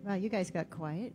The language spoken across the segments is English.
Wow, you guys got quiet.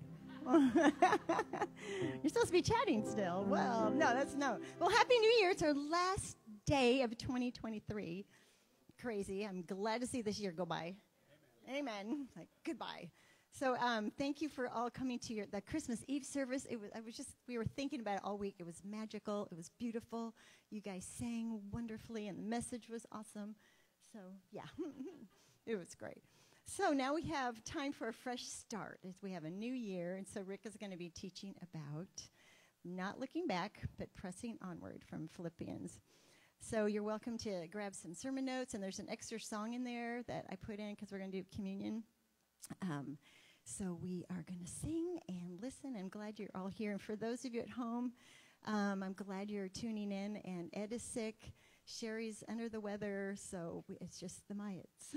You're supposed to be chatting still. Well, no, that's no. Well, Happy New Year. It's our last day of 2023. Crazy. I'm glad to see this year go by. Amen. Like, goodbye. So thank you for all coming to the Christmas Eve service. We were thinking about it all week. It was magical. It was beautiful. You guys sang wonderfully, and the message was awesome. So, yeah, it was great. So now we have time for a fresh start as we have a new year. And so Rick is going to be teaching about not looking back, but pressing onward from Philippians. So you're welcome to grab some sermon notes, and there's an extra song in there that I put in because we're going to do communion. So we are going to sing and listen. I'm glad you're all here. And for those of you at home, I'm glad you're tuning in. And Ed is sick. Sherry's under the weather, so it's just the Myats.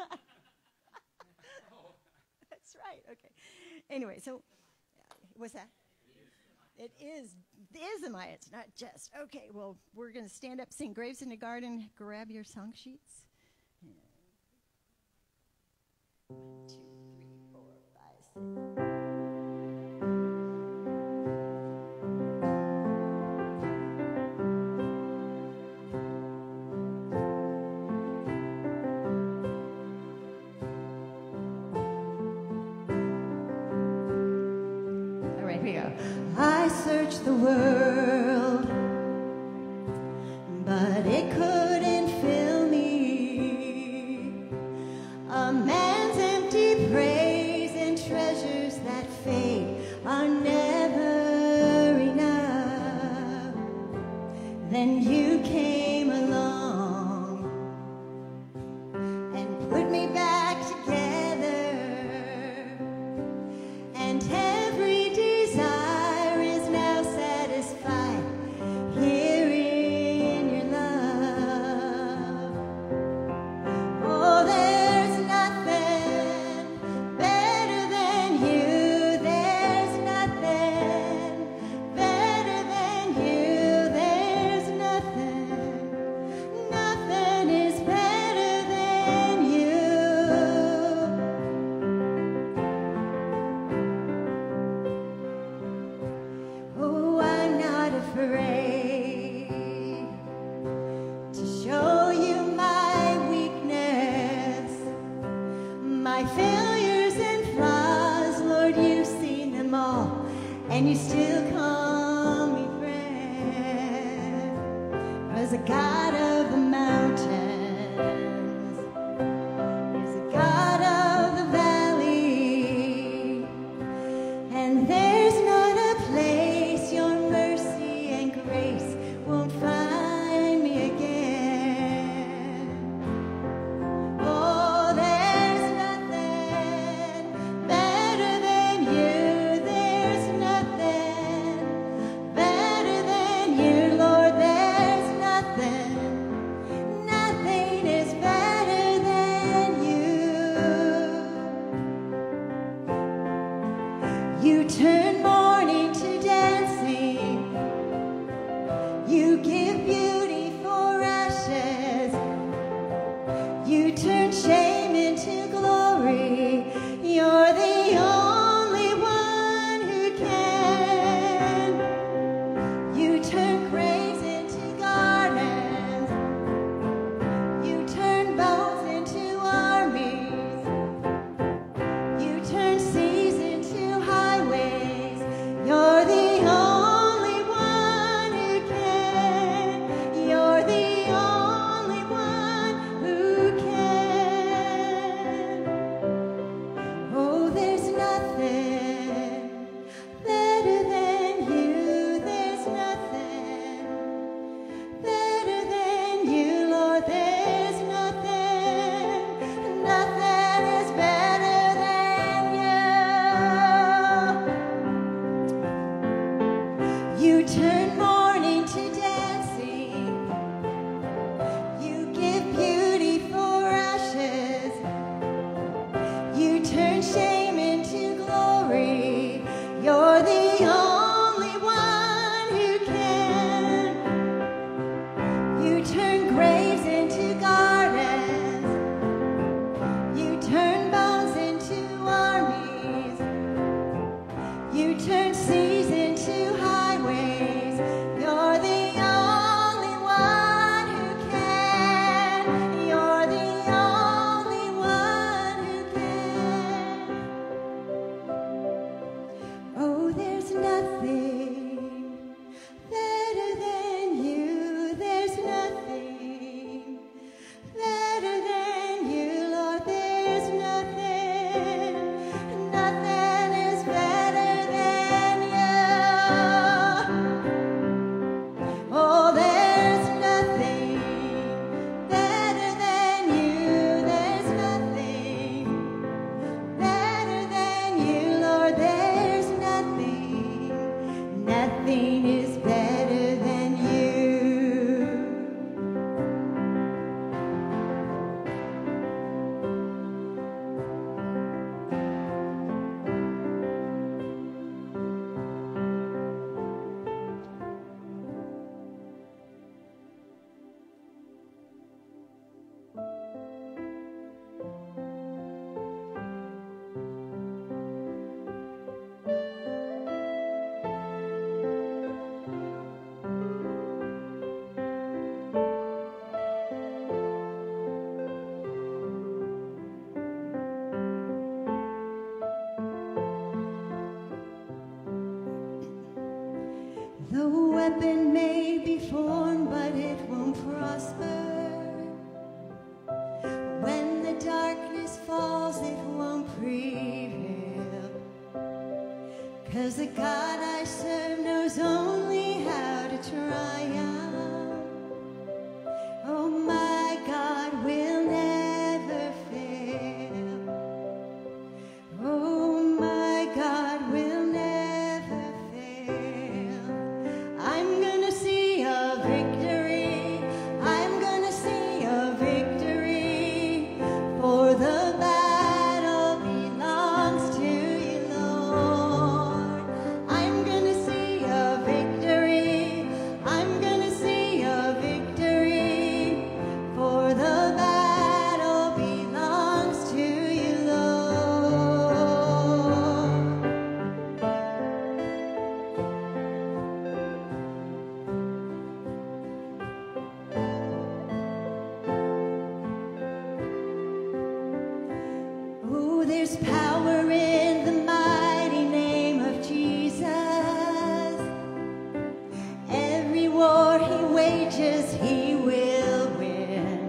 That's right. Okay. Anyway, so what's that? It is the Myats, not just. Okay, well, we're going to stand up, sing Graves in the Garden. Grab your song sheets. 1, 2, 3, 4, 5, 6. I searched the world, but it couldn't fill me. A man's empty praise and treasures that fade are never enough. Then you came along and put me back together, and every desire is now satisfied here in your love. Oh, there's nothing better than you. There's nothing better than you. There's nothing, nothing is better than you. Oh, I'm not afraid to show you my weakness, my failures and flaws. Lord, you've seen them all, and you still call me friend. 'Cause the God of the mountains is the God of the valley, and there's not a place your mercy and grace won't find me again. Oh, there's nothing better than you. There's nothing better than you, Lord. There's nothing, nothing is better than you. You turn mourning to dancing. You give beauty for ashes. You turn shame into glory. You're the only one who can. You turn graves into gardens. You turn bones into armies. You turn seas into highways. You're the only one who can. You're the only one who can. weapon may be formed, but it won't prosper. When the darkness falls, it won't prevail. 'Cause the God I serve knows only how to triumph. Oh, my God will never fail. Oh, my God will never fail. I'm gonna see a victory. I'm gonna see a victory. For the battle belongs to you, Lord. I'm gonna see a victory. I'm gonna see a victory. For the battle belongs to you, Lord. Oh, there's power in the mighty name of Jesus. Every war he wages, he will win.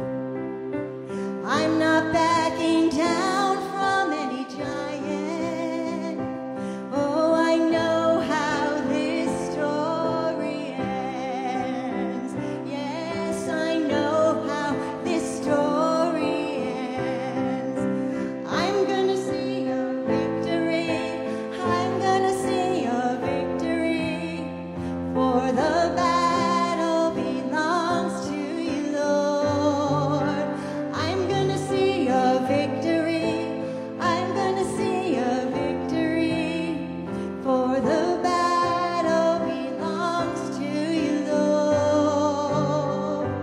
I'm not backing down from any giant. Oh, I know how this story ends. Yes, I know how this story ends. I'm gonna see a victory. I'm gonna see a victory. For the battle belongs to you, Lord. I'm gonna see a victory. I'm gonna see a victory. For the battle belongs to you, Lord.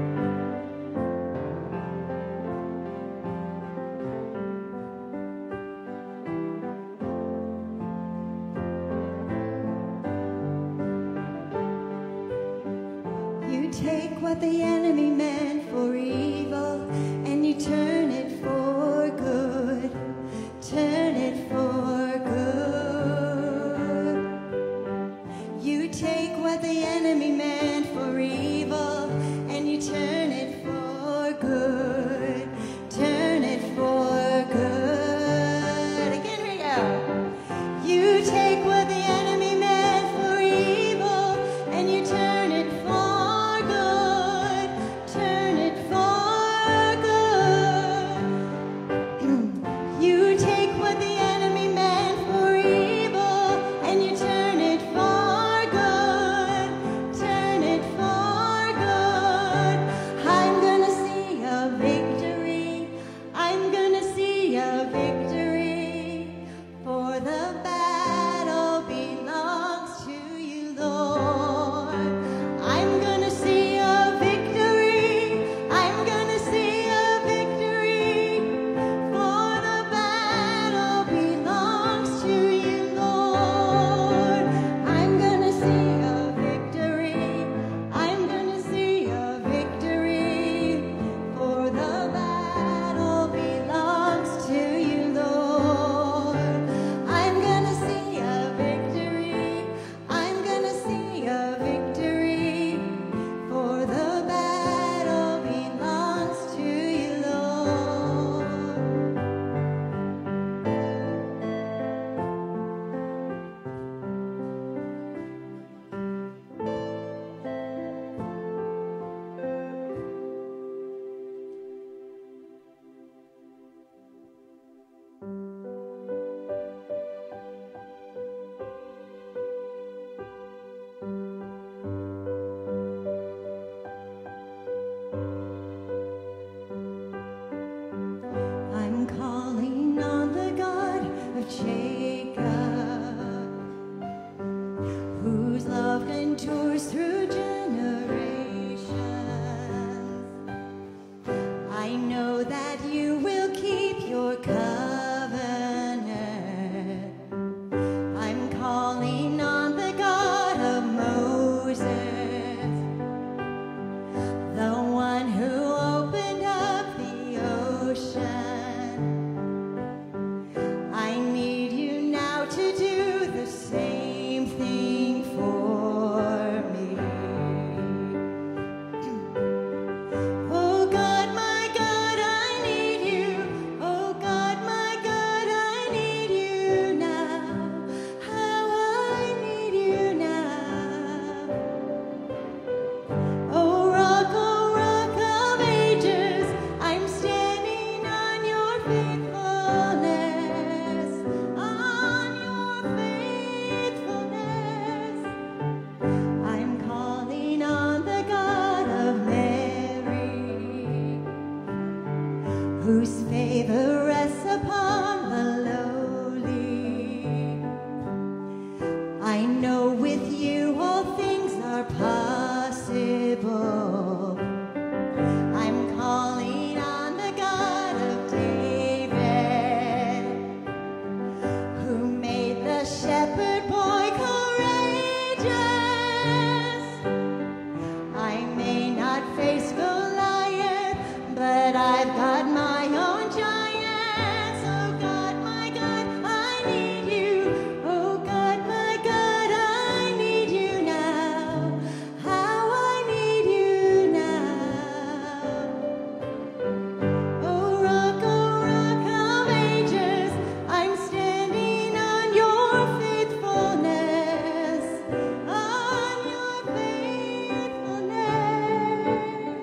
You take what the enemy meant for evil and you turn it for good. Turn it for good. You take what the enemy meant for evil and you turn it for good. Turn it for good. Again, here we go. You take what the enemy meant for evil and you turn it for good. Turn it for good. You take what the enemy meant for evil and you turn it for good. Turn it for good. I'm gonna see a victory. I'm gonna see a victory. For the battle belongs to you, Lord. I'm gonna see a victory. I'm gonna see a victory. For the battle belongs to you, Lord. I'm gonna see a victory. I'm gonna see a victory. For the battle belongs to you, Lord. I'm gonna see a victory. I'm gonna see a victory. For the battle belongs to you, Lord. I'm calling on the God of Jacob, whose love endures through generations. I know that you will keep your covenant. I'm calling on the God of Moses, the one who opened up the ocean. I need you now to do the same thing for whose favor rests upon the lowly. I know with you all things are possible. I'm calling on the God of David, who made the shepherd boy courageous. I may not face Goliath, but I've got my own giants. Oh God, my God, I need you. Oh God, my God, I need you now. How I need you now. Oh rock of ages, I'm standing on your faithfulness, on your faithfulness.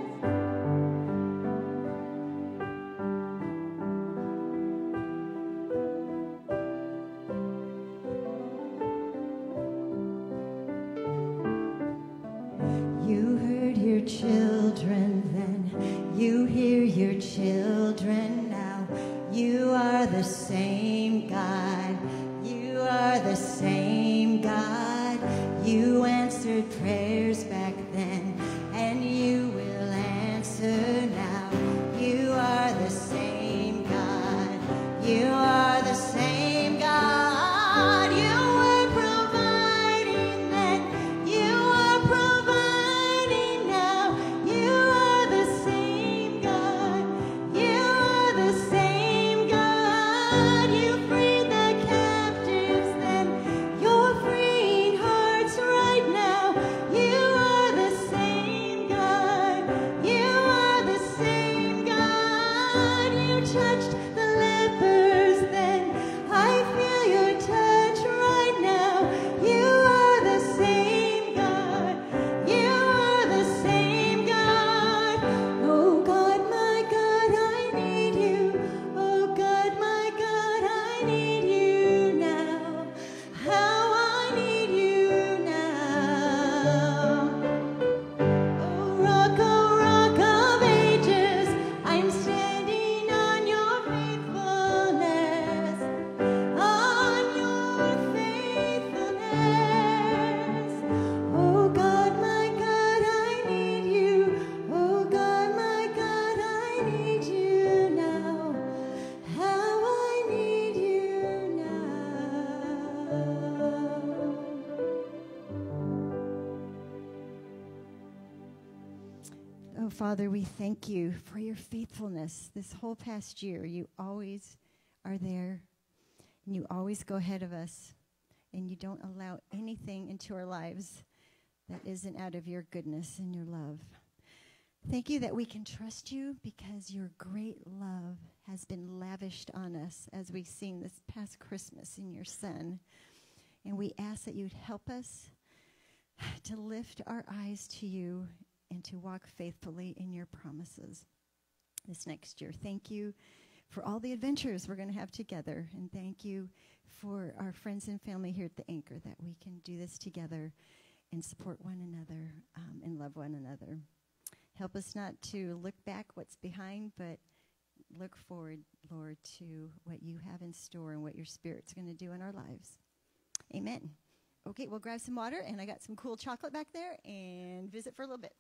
You heard your children then, you hear your children now. You are the same God, you are the same God. You answered prayers back then, and you will answer now. You are the same God, you are the same God. You were providing then, you are providing now. You are the same God, you are the same God. You freed the captives then, you're freeing hearts right now. You are the same God, you are the same God. You touched the lepers then, I feel your touch right now. You are the same God, you are the same God. Oh God, my God, I need you. Oh God, my God, I need you now. How I need you now. Oh rock of ages, I'm standing on your faithfulness, on your faithfulness. Oh God, my God, I need you. Oh God, my God, I need you now. How I need you now. Oh, Father, we thank you for your faithfulness this whole past year. You always are there, and you always go ahead of us, and you don't allow anything into our lives that isn't out of your goodness and your love. Thank you that we can trust you because your great love has been lavished on us as we've seen this past Christmas in your Son. And we ask that you'd help us to lift our eyes to you and to walk faithfully in your promises this next year. Thank you for all the adventures we're going to have together. And thank you for our friends and family here at the Anchor, that we can do this together and support one another and love one another. Help us not to look back what's behind, but look forward, Lord, to what you have in store and what your Spirit's going to do in our lives. Amen. Okay, we'll grab some water, and I got some cool chocolate back there, and visit for a little bit.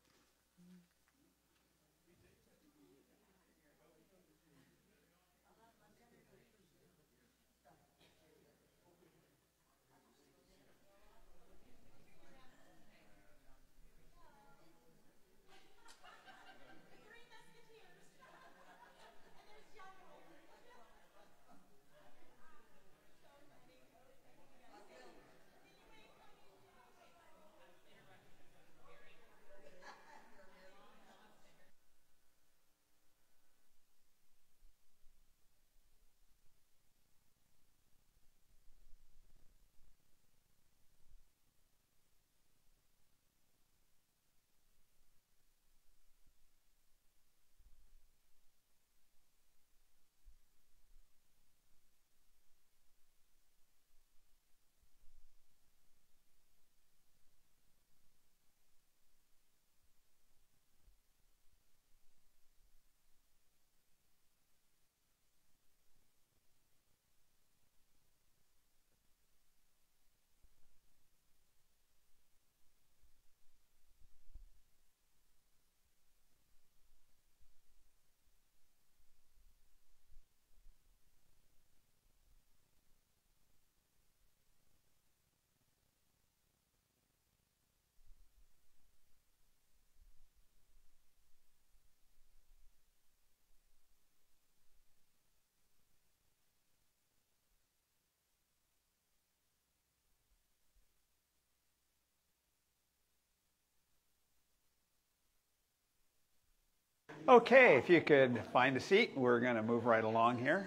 Okay, if you could find a seat, we're going to move right along here.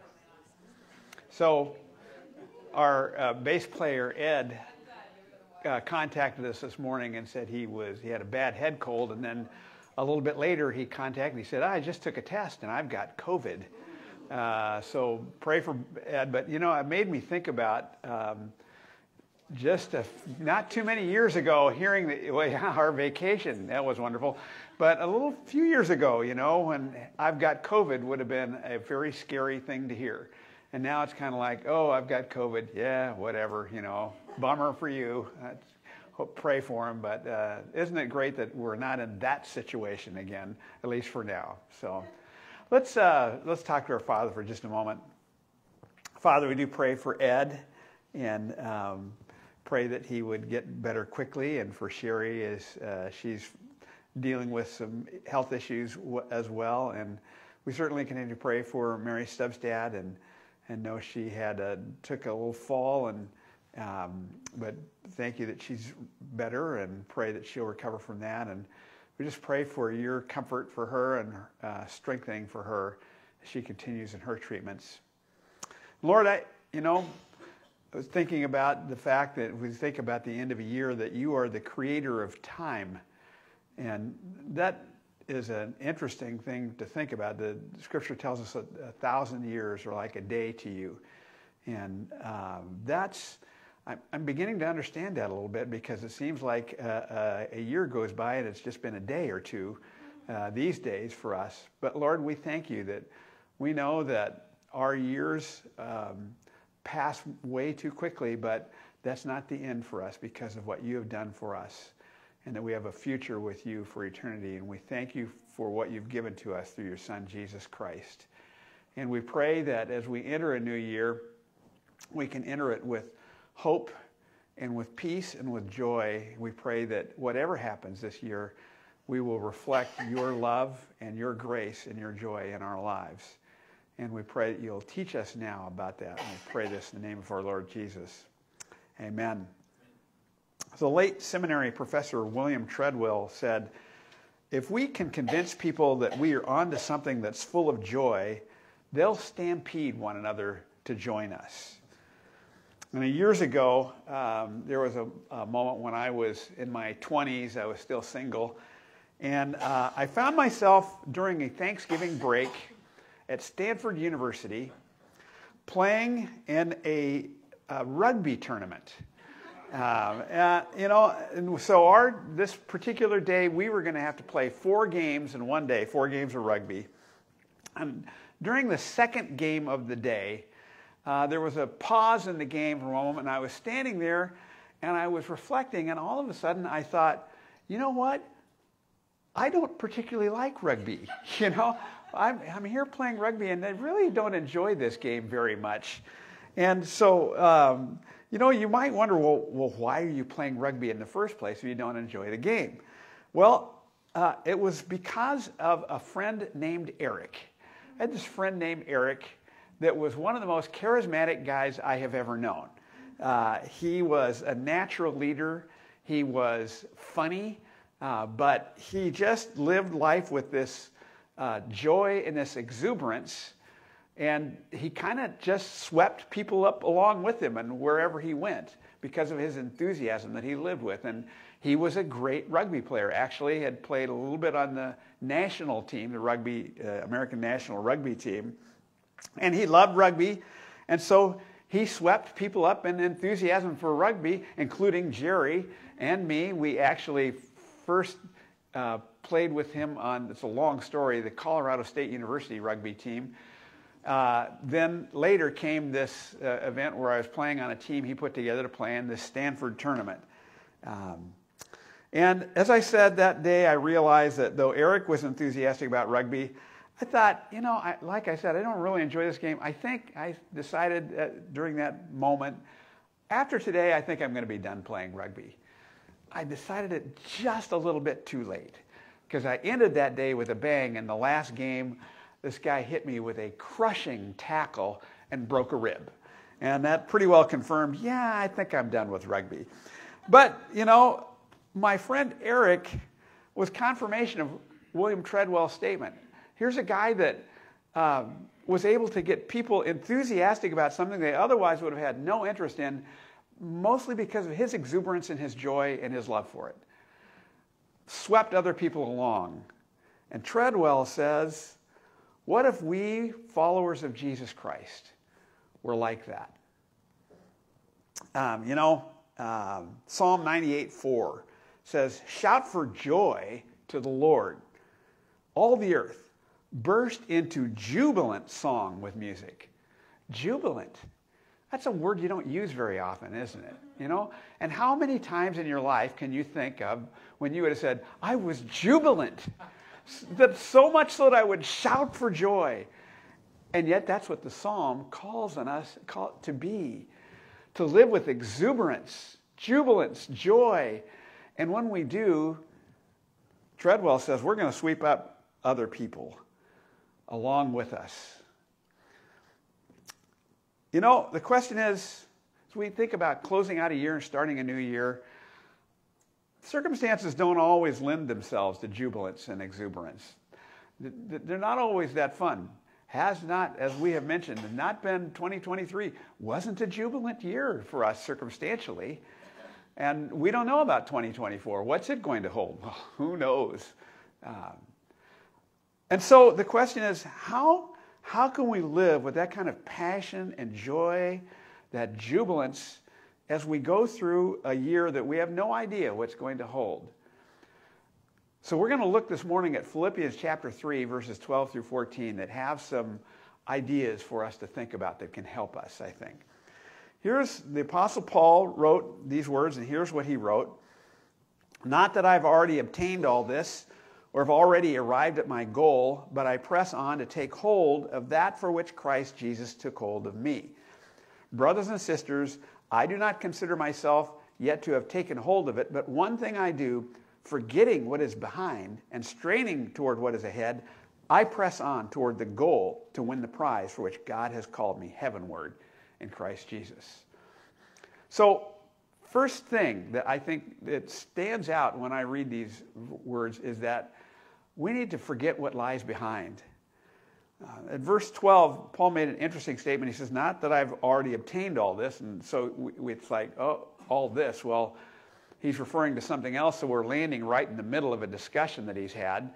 So, our bass player, Ed, contacted us this morning and said he had a bad head cold, and then a little bit later he contacted me. He said, I just took a test and I've got COVID. So pray for Ed. But, it made me think about not too many years ago, hearing our vacation. That was wonderful. But a few years ago, when I've got COVID would have been a very scary thing to hear. And now it's kind of like, oh, I've got COVID. Yeah, whatever, bummer for you. Pray for him. But isn't it great that we're not in that situation again, at least for now? So let's talk to our Father for just a moment. Father, we do pray for Ed and pray that he would get better quickly, and for Sherry as she's dealing with some health issues as well. And we certainly continue to pray for Mary Stubbs' dad, and know she took a little fall, but thank you that she's better, and pray that she'll recover from that. And we just pray for your comfort for her and strengthening for her as she continues in her treatments. Lord, I was thinking about the fact that we think about the end of a year, that you are the creator of time. And that is an interesting thing to think about. The scripture tells us 1,000 years are like a day to you. And I'm beginning to understand that a little bit, because it seems like a year goes by and it's just been a day or two these days for us. But Lord, we thank you that we know that our years pass way too quickly, but that's not the end for us because of what you have done for us, and that we have a future with you for eternity. And we thank you for what you've given to us through your Son, Jesus Christ. And we pray that as we enter a new year, we can enter it with hope and with peace and with joy. We pray that whatever happens this year, we will reflect your love and your grace and your joy in our lives. And we pray that you'll teach us now about that. And we pray this in the name of our Lord Jesus. Amen. The late seminary professor William Treadwell said, if we can convince people that we are onto something that's full of joy, they'll stampede one another to join us. And years ago, there was a moment when I was in my 20s, I was still single, and I found myself during a Thanksgiving break at Stanford University playing in a rugby tournament. And so this particular day, we were going to have to play 4 games in one day, 4 games of rugby. And during the second game of the day, there was a pause in the game for a moment, and I was standing there, and I was reflecting, and all of a sudden I thought, you know what? I don't particularly like rugby. I'm here playing rugby, and I really don't enjoy this game very much. And so, you might wonder, well, why are you playing rugby in the first place if you don't enjoy the game? Well, it was because of a friend named Eric. I had this friend named Eric that was one of the most charismatic guys I have ever known. He was a natural leader. He was funny, but he just lived life with this joy and this exuberance. And he kind of just swept people up along with him and wherever he went because of his enthusiasm that he lived with. And he was a great rugby player. Actually, had played a little bit on the national team, the American national rugby team. And he loved rugby. And so he swept people up in enthusiasm for rugby, including Jerry and me. We actually first played with him on, it's a long story, the Colorado State University rugby team. Then later came this event where I was playing on a team he put together to play in this Stanford tournament. And as I said that day, I realized that though Eric was enthusiastic about rugby, I thought, like I said, I don't really enjoy this game. I think I decided during that moment, after today, I think I'm going to be done playing rugby. I decided it just a little bit too late, because I ended that day with a bang. In the last game, this guy hit me with a crushing tackle and broke a rib. And that pretty well confirmed, yeah, I think I'm done with rugby. But, my friend Eric was confirmation of William Treadwell's statement. Here's a guy that was able to get people enthusiastic about something they otherwise would have had no interest in, mostly because of his exuberance and his joy and his love for it. Swept other people along. And Treadwell says, what if we, followers of Jesus Christ, were like that? Psalm 98:4 says, shout for joy to the Lord. All the earth burst into jubilant song with music. Jubilant. That's a word you don't use very often, isn't it? And how many times in your life can you think of when you would have said, I was jubilant? That so much so that I would shout for joy. And yet that's what the psalm calls on us to be. To live with exuberance, jubilance, joy. And when we do, Treadwell says we're going to sweep up other people along with us. The question is, as we think about closing out a year and starting a new year, circumstances don't always lend themselves to jubilance and exuberance. They're not always that fun. Has not, as we have mentioned, not been 2023. Wasn't a jubilant year for us circumstantially. And we don't know about 2024. What's it going to hold? Well, who knows? And so the question is, how can we live with that kind of passion and joy, that jubilance, as we go through a year that we have no idea what's going to hold? So we're going to look this morning at Philippians chapter 3, verses 12 through 14, that have some ideas for us to think about that can help us, I think. Here's the Apostle Paul wrote these words, and here's what he wrote. Not that I've already obtained all this, or have already arrived at my goal, but I press on to take hold of that for which Christ Jesus took hold of me. Brothers and sisters, I do not consider myself yet to have taken hold of it, but one thing I do, forgetting what is behind and straining toward what is ahead, I press on toward the goal to win the prize for which God has called me heavenward in Christ Jesus. So, first thing that I think that stands out when I read these words is that we need to forget what lies behind. At verse 12, Paul made an interesting statement. He says, not that I've already obtained all this. And so it's like, oh, all this. Well, he's referring to something else, so we're landing right in the middle of a discussion that he's had.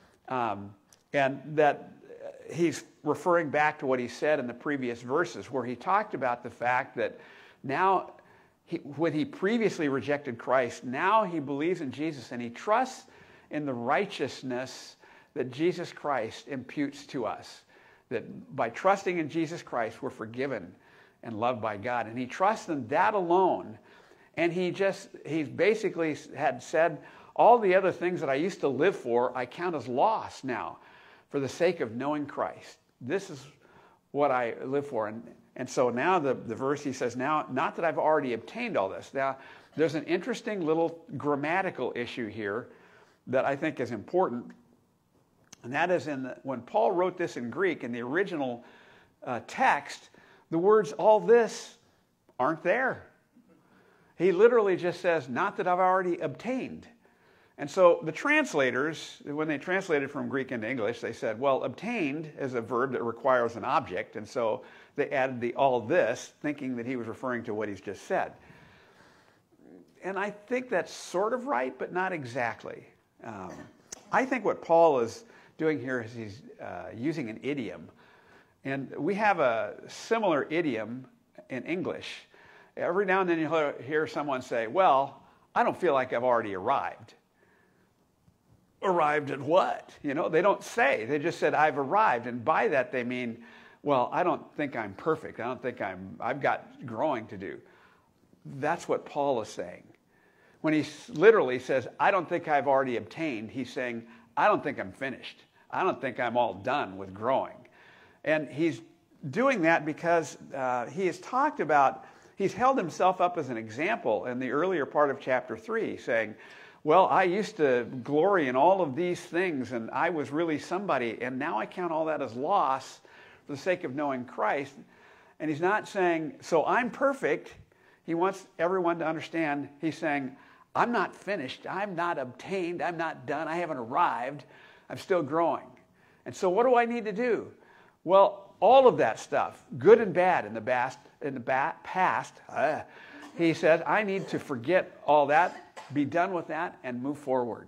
And that he's referring back to what he said in the previous verses, where he talked about the fact that now, when he previously rejected Christ, now he believes in Jesus and he trusts in the righteousness that Jesus Christ imputes to us. That by trusting in Jesus Christ, we're forgiven and loved by God. And he trusts in that alone. And he basically had said, all the other things that I used to live for, I count as loss now for the sake of knowing Christ. This is what I live for. And so now the verse, he says, now, not that I've already obtained all this. Now, there's an interesting little grammatical issue here that I think is important. And that is when Paul wrote this in Greek, in the original text, the words, all this, aren't there. He literally just says, not that I've already obtained. And so the translators, when they translated from Greek into English, they said, well, obtained is a verb that requires an object. And so they added the all this, thinking that he was referring to what he's just said. And I think that's sort of right, but not exactly. I think what Paul is doing here is he's using an idiom. And we have a similar idiom in English. Every now and then you'll hear someone say, well, I don't feel like I've already arrived. Arrived at what? They don't say. They just said, I've arrived. And by that they mean, well, I don't think I'm perfect. I don't think I've got growing to do. That's what Paul is saying. When he literally says, I don't think I've already obtained, he's saying, I don't think I'm finished. I don't think I'm all done with growing. And he's doing that because he has talked about, he's held himself up as an example in the earlier part of chapter 3, saying, well, I used to glory in all of these things, and I was really somebody, and now I count all that as loss for the sake of knowing Christ. And he's not saying, so I'm perfect. He wants everyone to understand, he's saying, I'm not finished, I'm not obtained, I'm not done, I haven't arrived. I'm still growing. And so what do I need to do? Well, all of that stuff, good and bad in the past, he says, I need to forget all that, be done with that, and move forward.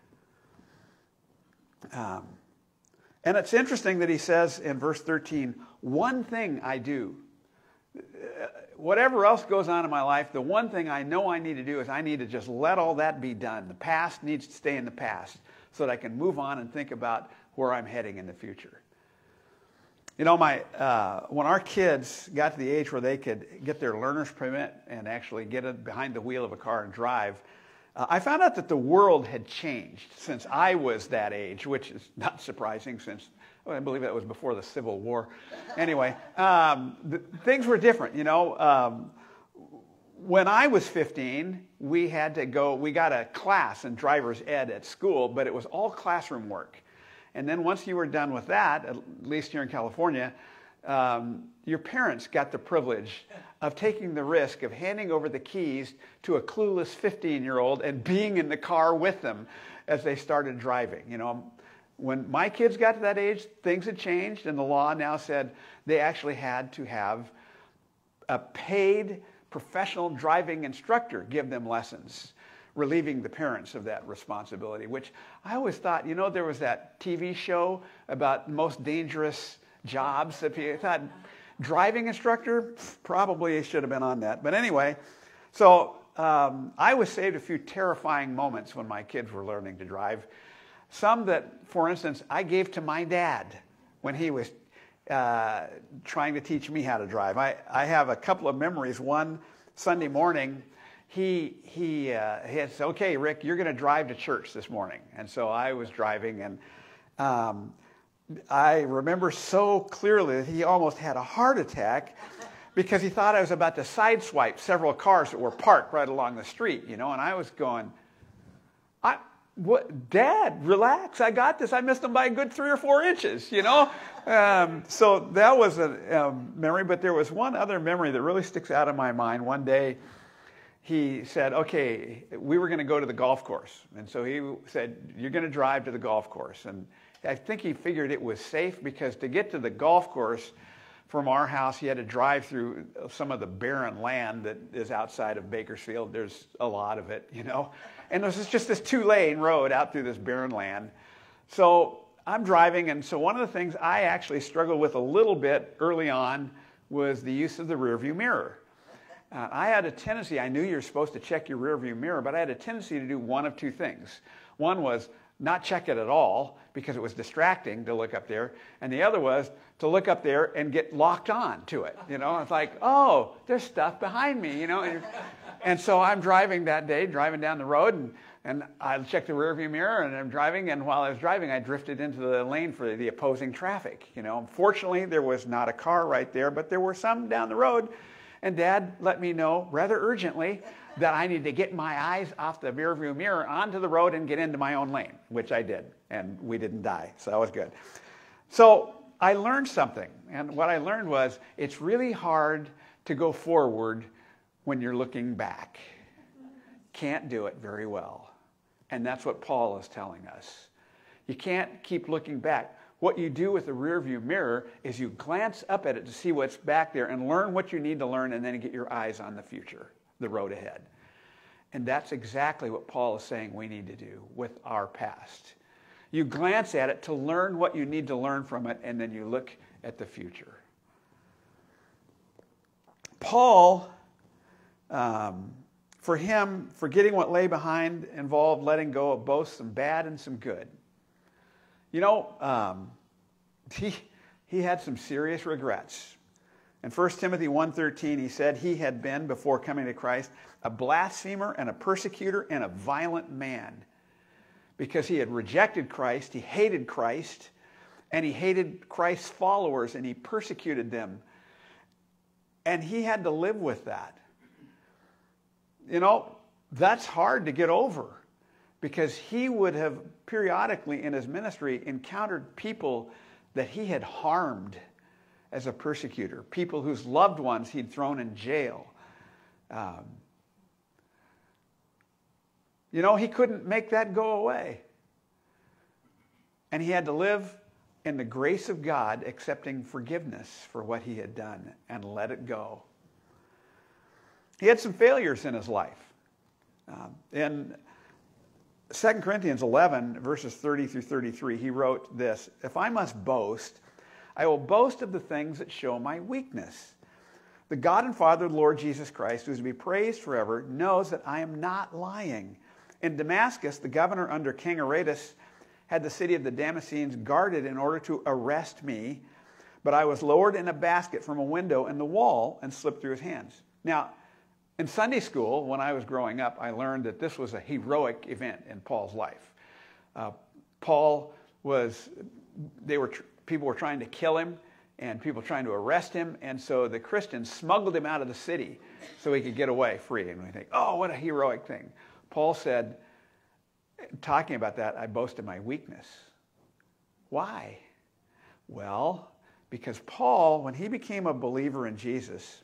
And it's interesting that he says in verse 13, one thing I do. Whatever else goes on in my life, the one thing I know I need to do is I need to just let all that be done. The past needs to stay in the past so that I can move on and think about where I'm heading in the future. You know, when our kids got to the age where they could get their learner's permit and actually get behind the wheel of a car and drive, I found out that the world had changed since I was that age, which is not surprising since I believe that was before the Civil War. Anyway, things were different, you know. When I was 15, we got a class in driver's ed at school, but it was all classroom work. And then once you were done with that, at least here in California, your parents got the privilege of taking the risk of handing over the keys to a clueless 15-year-old and being in the car with them as they started driving. You know, when my kids got to that age, things had changed, and the law now said they actually had to have a paid professional driving instructor give them lessons, relieving the parents of that responsibility, which I always thought, you know, there was that TV show about most dangerous jobs that people thought driving instructor probably should have been on that. But anyway, so I was saved a few terrifying moments when my kids were learning to drive. Some that, for instance, I gave to my dad when he was trying to teach me how to drive. I have a couple of memories. One Sunday morning, he had said, okay, Rick, you're going to drive to church this morning. And so I was driving, and I remember so clearly that he almost had a heart attack because he thought I was about to sideswipe several cars that were parked right along the street, you know, and I was going, what, Dad, relax, I got this. I missed him by a good 3 or 4 inches, you know. So that was a memory, but there was one other memory that really sticks out in my mind. One day he said, okay, we were going to go to the golf course. And so he said, you're going to drive to the golf course. And I think he figured it was safe because to get to the golf course from our house, he had to drive through some of the barren land that is outside of Bakersfield. There's a lot of it, you know. And it was just this 2-lane road out through this barren land. So I'm driving, and so one of the things I actually struggled with a little bit early on was the use of the rearview mirror. I had a tendency, I knew you were supposed to check your rearview mirror, but I had a tendency to do one of 2 things. One was not check it at all because it was distracting to look up there, and the other was to look up there and get locked on to it. You know, it's like, oh, there's stuff behind me, you know. And so I'm driving that day, driving down the road, and I checked the rearview mirror, and I'm driving, and while I was driving, I drifted into the lane for the opposing traffic. You know, fortunately, there was not a car right there, but there were some down the road, and Dad let me know rather urgently that I needed to get my eyes off the rearview mirror onto the road and get into my own lane, which I did, and we didn't die, so that was good. So I learned something, and what I learned was it's really hard to go forward when you're looking back. Can't do it very well. And that's what Paul is telling us. You can't keep looking back. What you do with the rearview mirror is you glance up at it to see what's back there and learn what you need to learn and then get your eyes on the future, the road ahead. And that's exactly what Paul is saying we need to do with our past. You glance at it to learn what you need to learn from it, and then you look at the future. Paul, for him, forgetting what lay behind involved letting go of both some bad and some good. You know, he had some serious regrets. In 1 Timothy 1:13, he said he had been, before coming to Christ, a blasphemer and a persecutor and a violent man. Because he had rejected Christ, he hated Christ, and he hated Christ's followers, and he persecuted them. And he had to live with that. You know, that's hard to get over because he would have periodically in his ministry encountered people that he had harmed as a persecutor, people whose loved ones he'd thrown in jail. You know, he couldn't make that go away. And he had to live in the grace of God, accepting forgiveness for what he had done and let it go. He had some failures in his life. In 2 Corinthians 11, verses 30 through 33, he wrote this: "If I must boast, I will boast of the things that show my weakness. The God and Father of the Lord Jesus Christ, who is to be praised forever, knows that I am not lying. In Damascus, the governor under King Aretas had the city of the Damascenes guarded in order to arrest me, but I was lowered in a basket from a window in the wall and slipped through his hands." Now, in Sunday school, when I was growing up, I learned that this was a heroic event in Paul's life. Paul was, people were trying to kill him, and people trying to arrest him, and so the Christians smuggled him out of the city so he could get away free. And we think, oh, what a heroic thing. Paul said, talking about that, I boast in my weakness. Why? Well, because Paul, when he became a believer in Jesus,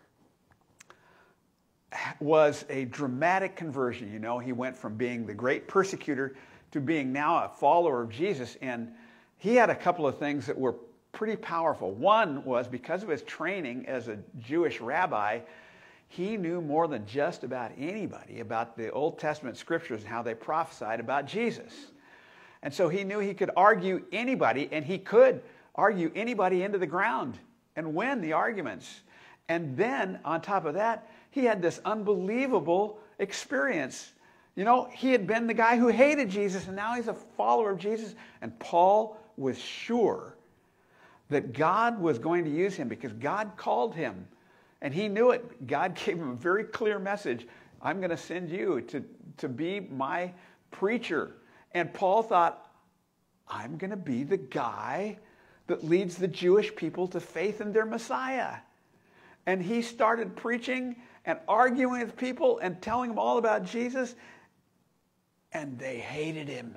was a dramatic conversion. You know, he went from being the great persecutor to being now a follower of Jesus, and he had a couple of things that were pretty powerful. One was, because of his training as a Jewish rabbi, he knew more than just about anybody about the Old Testament scriptures and how they prophesied about Jesus. And so he knew he could argue anybody, and he could argue anybody into the ground and win the arguments. And then, on top of that, he had this unbelievable experience. You know, he had been the guy who hated Jesus, and now he's a follower of Jesus. And Paul was sure that God was going to use him because God called him. And he knew it. God gave him a very clear message. I'm going to send you to be my preacher. And Paul thought, I'm going to be the guy that leads the Jewish people to faith in their Messiah. And he started preaching and arguing with people and telling them all about Jesus. And they hated him.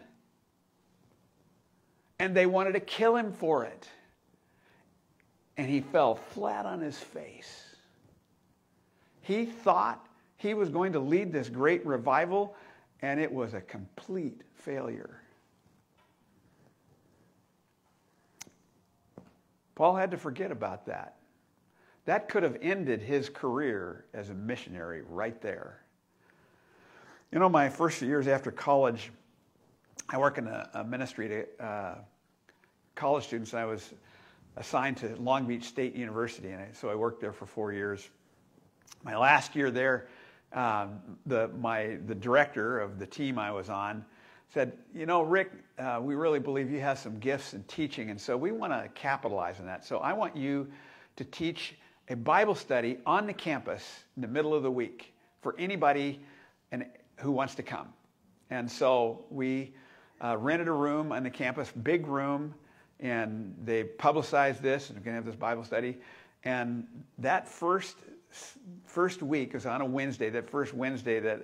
And they wanted to kill him for it. And he fell flat on his face. He thought he was going to lead this great revival, and it was a complete failure. Paul had to forget about that. That could have ended his career as a missionary right there. You know, my first few years after college, I work in a ministry to college students. I was assigned to Long Beach State University, and so I worked there for 4 years. My last year there, the director of the team I was on said, you know, Rick, we really believe you have some gifts in teaching, and so we want to capitalize on that. So I want you to teach a Bible study on the campus in the middle of the week for anybody who wants to come. And so we rented a room on the campus, big room, and they publicized this, and we're going to have this Bible study. And that first week, it was on a Wednesday, that first Wednesday that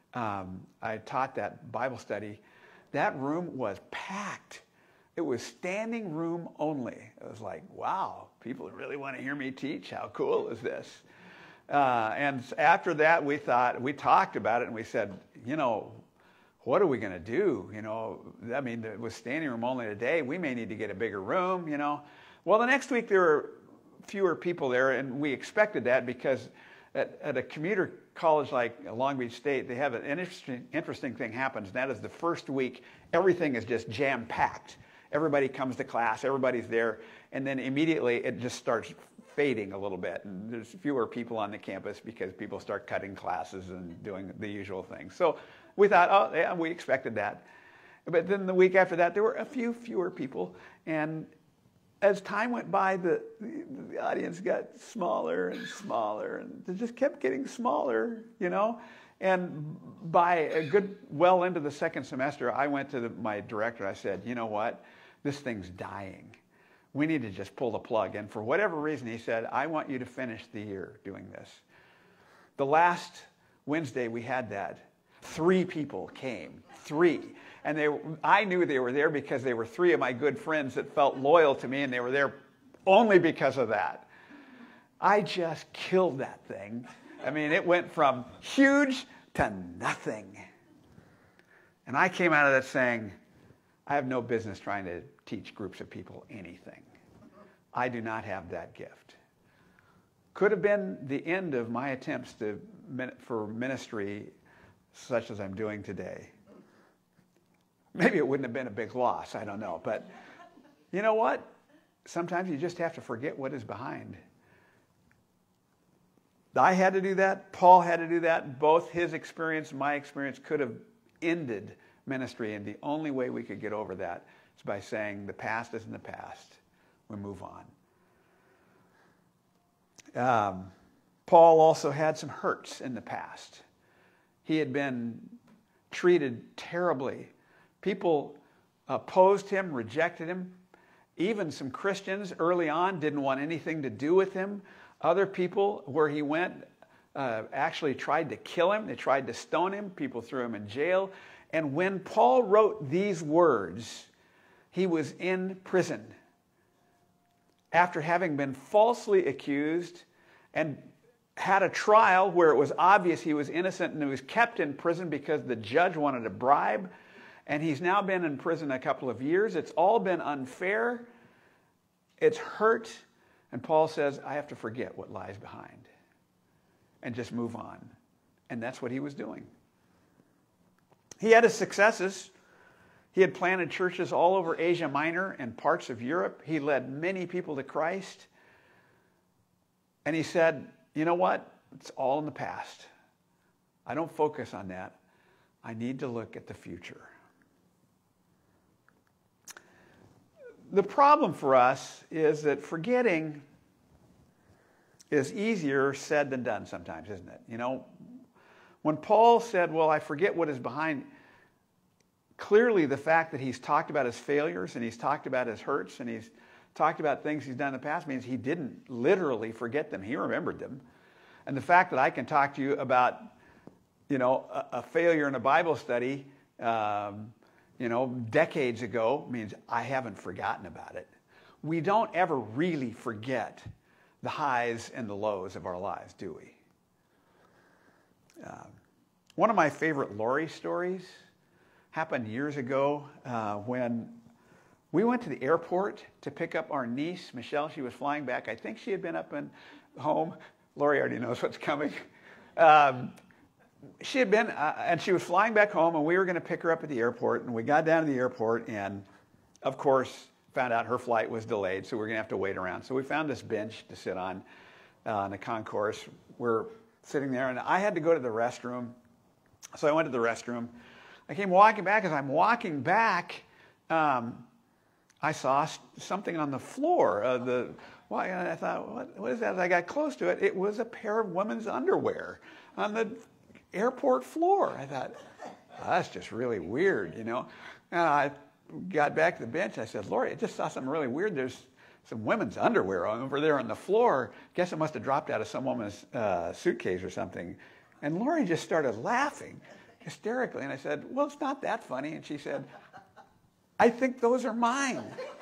I taught that Bible study, that room was packed. It was standing room only. It was like, wow, people really want to hear me teach. How cool is this? And after that, we talked about it, and we said, you know, what are we going to do? You know, I mean, with standing room only today, we may need to get a bigger room, you know. Well, the next week there were fewer people there, and we expected that because at a commuter college like Long Beach State, they have an interesting thing happens, and that is the first week, everything is just jam-packed. Everybody comes to class, everybody's there, and then immediately it just starts fading a little bit, and there's fewer people on the campus because people start cutting classes and doing the usual things. So we thought, oh, yeah, we expected that. But then the week after that, there were a few fewer people, and as time went by, the audience got smaller and smaller, and it just kept getting smaller, you know. And by a good, well into the second semester, I went to my director. I said, you know what? This thing's dying. We need to just pull the plug. And for whatever reason, he said, I want you to finish the year doing this. The last Wednesday we had that, 3 people came. 3. And I knew they were there because they were 3 of my good friends that felt loyal to me, and they were there only because of that. I just killed that thing. I mean, it went from huge to nothing. And I came out of that saying, I have no business trying to teach groups of people anything. I do not have that gift. Could have been the end of my attempts for ministry such as I'm doing today. Maybe it wouldn't have been a big loss, I don't know. But you know what? Sometimes you just have to forget what is behind. I had to do that. Paul had to do that. Both his experience and my experience could have ended ministry, and the only way we could get over that is by saying the past is in the past. We move on. Paul also had some hurts in the past. He had been treated terribly. People opposed him, rejected him. Even some Christians early on didn't want anything to do with him. Other people, where he went, actually tried to kill him. They tried to stone him. People threw him in jail. And when Paul wrote these words, he was in prison after having been falsely accused and had a trial where it was obvious he was innocent, and he was kept in prison because the judge wanted a bribe. And he's now been in prison a couple of years. It's all been unfair. It's hurt. And Paul says, I have to forget what lies behind and just move on. And that's what he was doing. He had his successes. He had planted churches all over Asia Minor and parts of Europe. He led many people to Christ. And he said, you know what? It's all in the past. I don't focus on that. I need to look at the future. The problem for us is that forgetting is easier said than done sometimes, isn't it? You know, when Paul said, well, I forget what is behind, clearly the fact that he's talked about his failures and he's talked about his hurts and he's talked about things he's done in the past means he didn't literally forget them. He remembered them. And the fact that I can talk to you about, you know, a failure in a Bible study, decades ago means I haven't forgotten about it. We don't ever really forget the highs and the lows of our lives, do we? One of my favorite Lori stories happened years ago when we went to the airport to pick up our niece, Michelle. She was flying back. I think she had been up and home. Lori already knows what's coming. She had been, and she was flying back home, and we were going to pick her up at the airport. And we got down to the airport, and of course, found out her flight was delayed, so we were going to have to wait around. So we found this bench to sit on the concourse. We're sitting there, and I had to go to the restroom. So I went to the restroom. I came walking back. As I'm walking back, I saw something on the floor. And I thought, what is that? As I got close to it, it was a pair of women's underwear on the airport floor. I thought, that's just really weird, you know. And I got back to the bench. I said, Lori, I just saw something really weird. There's some women's underwear over there on the floor. Guess it must have dropped out of some woman's suitcase or something. And Lori just started laughing hysterically. And I said, well, it's not that funny. And she said, I think those are mine.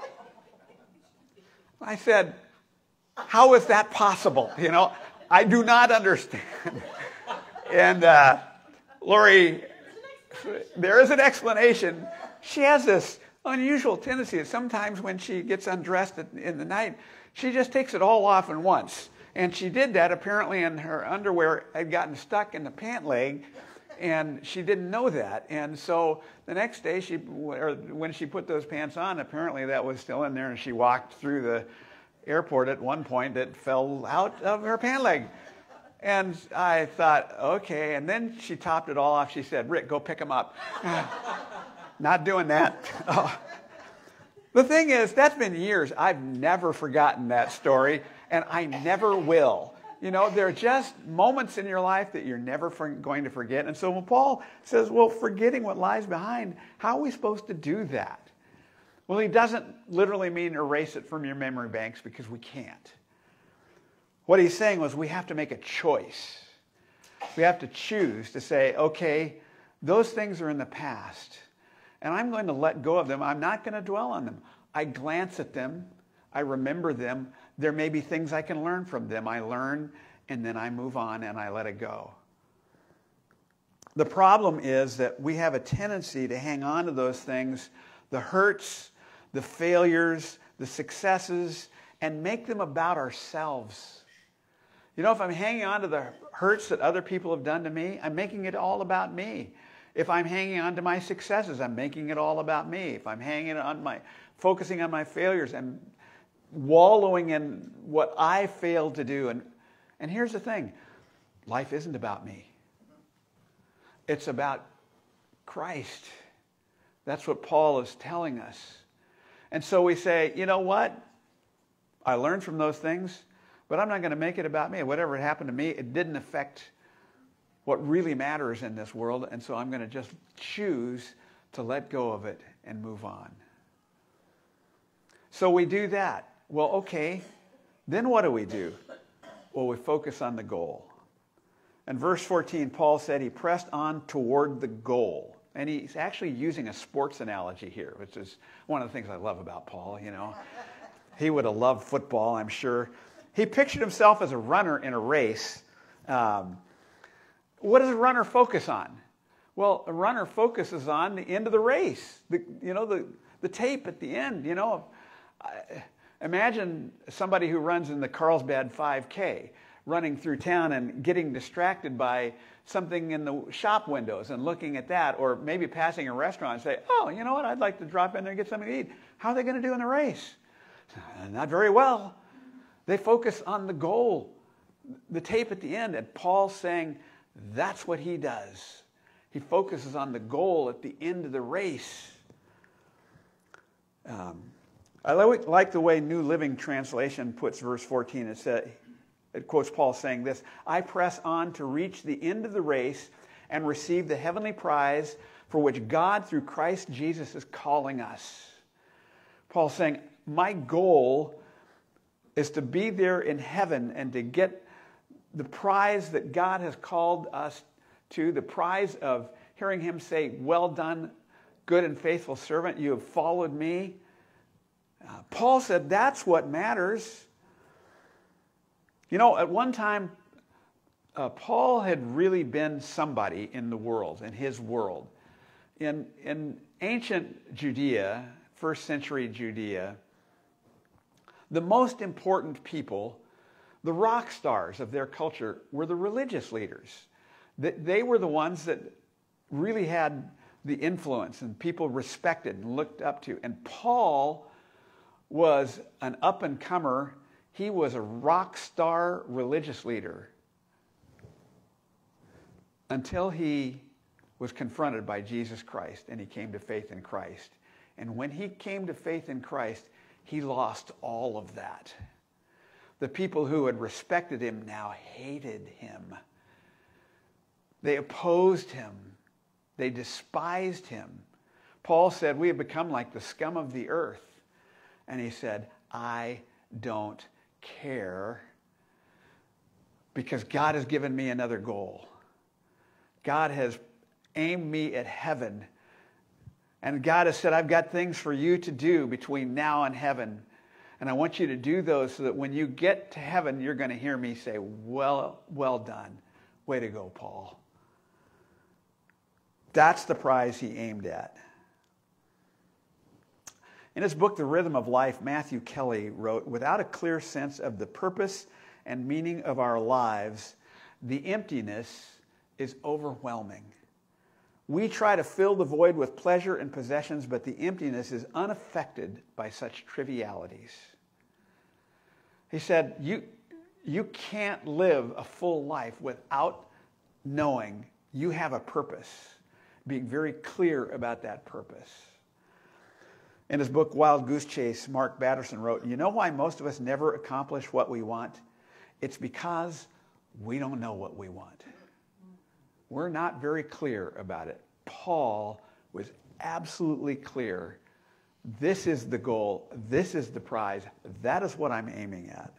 I said, how is that possible? You know, I do not understand. And Lori, there is an explanation. She has this unusual tendency that sometimes when she gets undressed in the night, she just takes it all off at once. And she did that apparently, and her underwear had gotten stuck in the pant leg, and she didn't know that. And so the next day, when she put those pants on, apparently that was still in there, and she walked through the airport at one point that fell out of her pant leg. And I thought, okay. And then she topped it all off. She said, Rick, go pick them up. Not doing that. Oh. The thing is, that's been years. I've never forgotten that story, and I never will. You know, there are just moments in your life that you're never going to forget. And so when Paul says, well, forgetting what lies behind, how are we supposed to do that? Well, he doesn't literally mean erase it from your memory banks, because we can't. What he's saying was we have to make a choice. We have to choose to say, okay, those things are in the past, and I'm going to let go of them. I'm not going to dwell on them. I glance at them. I remember them. There may be things I can learn from them. I learn, and then I move on, and I let it go. The problem is that we have a tendency to hang on to those things the hurts, the failures, the successes, and make them about ourselves. You know, if I'm hanging on to the hurts that other people have done to me, I'm making it all about me. If I'm hanging on to my successes, I'm making it all about me. If I'm focusing on my failures, I'm wallowing in what I failed to do. And here's the thing, life isn't about me. It's about Christ. That's what Paul is telling us. And so we say, you know what? I learned from those things, but I'm not going to make it about me. Whatever happened to me, it didn't affect what really matters in this world, and so I'm going to just choose to let go of it and move on. So we do that. Well, okay, then what do we do? Well, we focus on the goal. In verse 14, Paul said he pressed on toward the goal. And he's actually using a sports analogy here, which is one of the things I love about Paul, you know. He would have loved football, I'm sure. He pictured himself as a runner in a race. What does a runner focus on? Well, a runner focuses on the end of the race, the tape at the end. You know, imagine somebody who runs in the Carlsbad 5K, running through town and getting distracted by something in the shop windows and looking at that, or maybe passing a restaurant and say, oh, you know what, I'd like to drop in there and get something to eat. How are they going to do in the race? Not very well. They focus on the goal, the tape at the end, and Paul's saying that's what he does. He focuses on the goal at the end of the race. I like the way New Living Translation puts verse 14. It quotes Paul saying this, I press on to reach the end of the race and receive the heavenly prize for which God through Christ Jesus is calling us. Paul's saying, my goal is to be there in heaven and to get the prize that God has called us to, the prize of hearing him say, well done, good and faithful servant, you have followed me. Paul said that's what matters. You know, at one time, Paul had really been somebody in the world, in his world. In ancient Judea, first century Judea, the most important people, the rock stars of their culture, were the religious leaders. They were the ones that really had the influence and people respected and looked up to. And Paul was an up-and-comer. He was a rock star religious leader until he was confronted by Jesus Christ and he came to faith in Christ. And when he came to faith in Christ, he lost all of that. The people who had respected him now hated him. They opposed him. They despised him. Paul said, we have become like the scum of the earth. And he said, I don't care because God has given me another goal. God has aimed me at heaven. And God has said, I've got things for you to do between now and heaven. And I want you to do those so that when you get to heaven, you're going to hear me say, well done. Way to go, Paul. That's the prize he aimed at. In his book, The Rhythm of Life, Matthew Kelly wrote, without a clear sense of the purpose and meaning of our lives, the emptiness is overwhelming. We try to fill the void with pleasure and possessions, but the emptiness is unaffected by such trivialities. He said, you can't live a full life without knowing you have a purpose, being very clear about that purpose. In his book, Wild Goose Chase, Mark Batterson wrote, you know why most of us never accomplish what we want? It's because we don't know what we want. We're not very clear about it. Paul was absolutely clear. This is the goal. This is the prize. That is what I'm aiming at.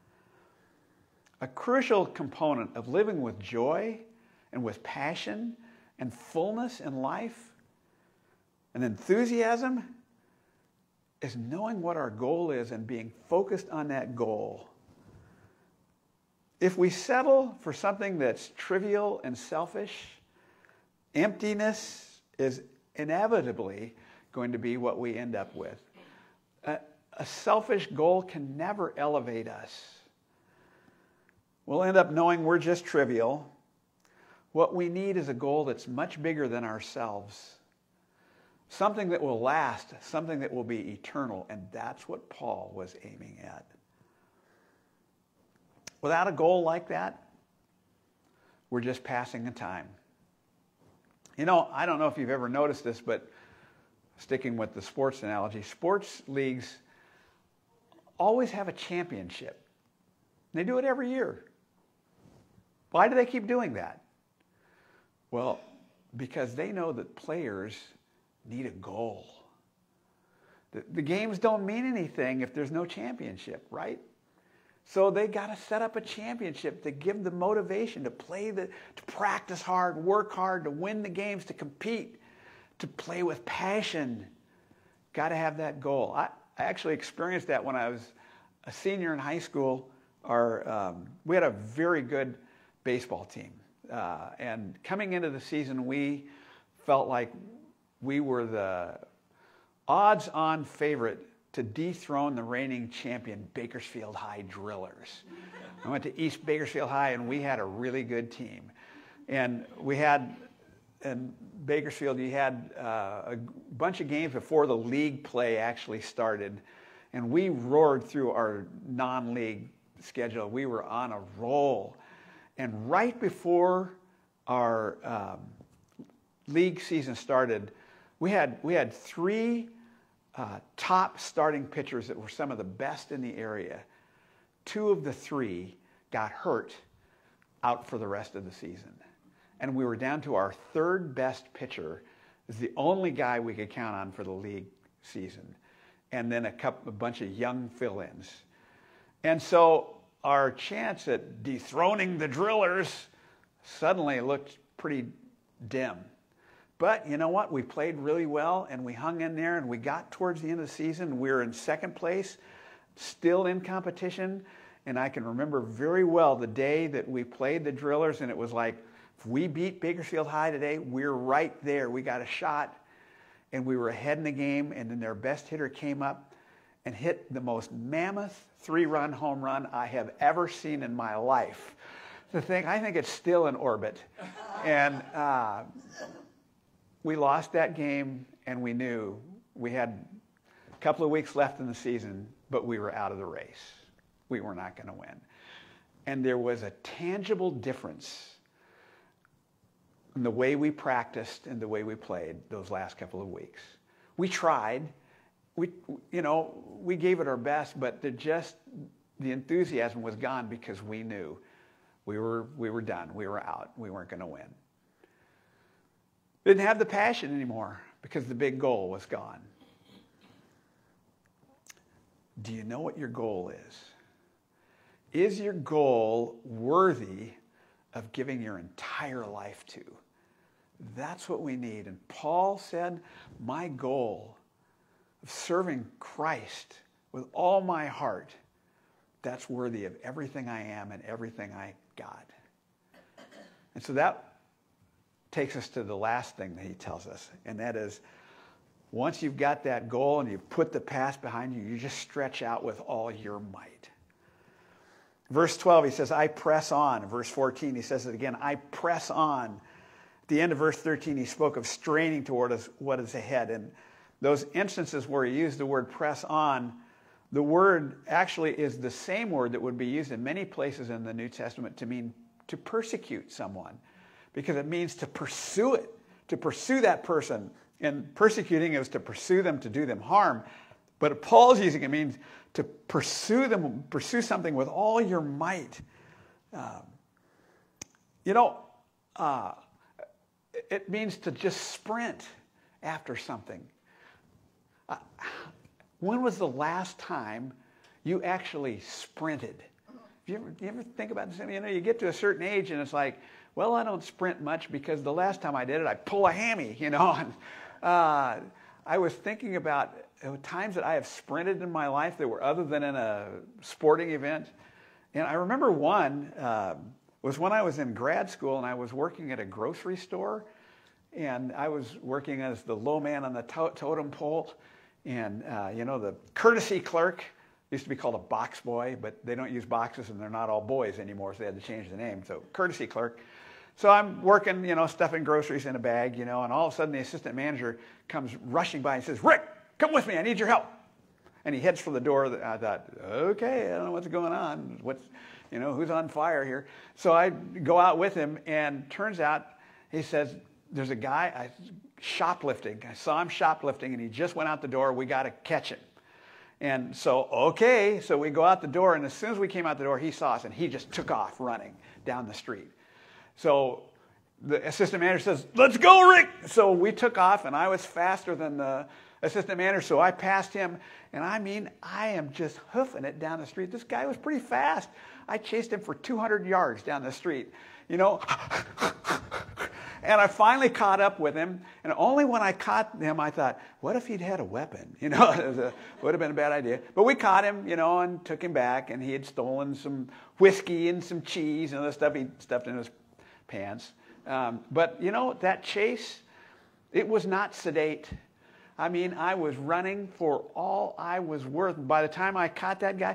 A crucial component of living with joy and with passion and fullness in life and enthusiasm is knowing what our goal is and being focused on that goal. If we settle for something that's trivial and selfish, emptiness is inevitably going to be what we end up with. A selfish goal can never elevate us. We'll end up knowing we're just trivial. What we need is a goal that's much bigger than ourselves. Something that will last, something that will be eternal, and that's what Paul was aiming at. Without a goal like that, we're just passing the time. You know, I don't know if you've ever noticed this, but sticking with the sports analogy, sports leagues always have a championship. They do it every year. Why do they keep doing that? Well, because they know that players need a goal. The games don't mean anything if there's no championship, right? So they got to set up a championship to give the motivation to to practice hard, work hard, to win the games, to compete, to play with passion. Got to have that goal. I actually experienced that when I was a senior in high school. We had a very good baseball team. And coming into the season, we felt like we were the odds-on favorite to dethrone the reigning champion Bakersfield High Drillers. I went to East Bakersfield High, and we had a really good team. And we had, in Bakersfield, you had a bunch of games before the league play actually started. And we roared through our non-league schedule. We were on a roll. And right before our league season started, we had three top starting pitchers that were some of the best in the area. Two of the three got hurt out for the rest of the season. And we were down to our third best pitcher, is the only guy we could count on for the league season. And then a bunch of young fill-ins. And so our chance at dethroning the Drillers suddenly looked pretty dim. But you know what? We played really well, and we hung in there, and we got towards the end of the season. We were in second place, still in competition. And I can remember very well the day that we played the Drillers, and it was like, if we beat Bakersfield High today, we're right there. We got a shot, and we were ahead in the game, and then their best hitter came up and hit the most mammoth 3-run home run I have ever seen in my life. I think it's still in orbit. And we lost that game, and we knew we had a couple of weeks left in the season, but we were out of the race. We were not going to win. And there was a tangible difference in the way we practiced and the way we played those last couple of weeks. We tried. We gave it our best, but the enthusiasm was gone because we knew we were done. We were out. We weren't going to win. Didn't have the passion anymore because the big goal was gone. Do you know what your goal is? Is your goal worthy of giving your entire life to? That's what we need. And Paul said, my goal of serving Christ with all my heart, that's worthy of everything I am and everything I got. And so that takes us to the last thing that he tells us, and that is, once you've got that goal and you've put the past behind you, you just stretch out with all your might. Verse 12, he says, I press on. Verse 14, he says it again, I press on. At the end of verse 13, he spoke of straining toward what is ahead. And those instances where he used the word press on, the word actually is the same word that would be used in many places in the New Testament to mean to persecute someone, because it means to pursue it, to pursue that person. And persecuting is to pursue them, to do them harm. But Paul's using it means to pursue them, pursue something with all your might. It means to just sprint after something. When was the last time you actually sprinted? You ever think about this? You get to a certain age and it's like, well, I don't sprint much because the last time I did it, I pull a hammy, I was thinking about times that I have sprinted in my life that were other than in a sporting event. And I remember one was when I was in grad school and I was working at a grocery store. and I was working as the low man on the totem pole, and the courtesy clerk used to be called a box boy, but they don't use boxes and they're not all boys anymore, so they had to change the name. So courtesy clerk. So I'm working, stuffing groceries in a bag, and all of a sudden the assistant manager comes rushing by and says, "Rick, come with me. I need your help." And he heads for the door. I thought, okay, I don't know what's going on. Who's on fire here? So I go out with him, and turns out he says, there's a guy shoplifting. I saw him shoplifting, and he just went out the door. We got to catch him. And so, okay, so we go out the door, and as soon as we came out the door, he saw us, and he just took off running down the street. So the assistant manager says, "Let's go, Rick." So we took off, and I was faster than the assistant manager, so I passed him, and I am just hoofing it down the street. This guy was pretty fast. I chased him for 200 yards down the street, And I finally caught up with him, and only when I caught him, I thought, what if he'd had a weapon? It would have been a bad idea. But we caught him, and took him back, and he had stolen some whiskey and some cheese and other stuff he stuffed in his pants. But that chase, it was not sedate. I was running for all I was worth. By the time I caught that guy,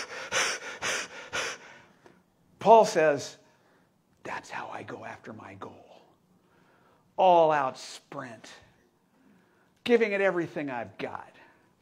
Paul says, that's how I go after my goal. All out sprint, giving it everything I've got.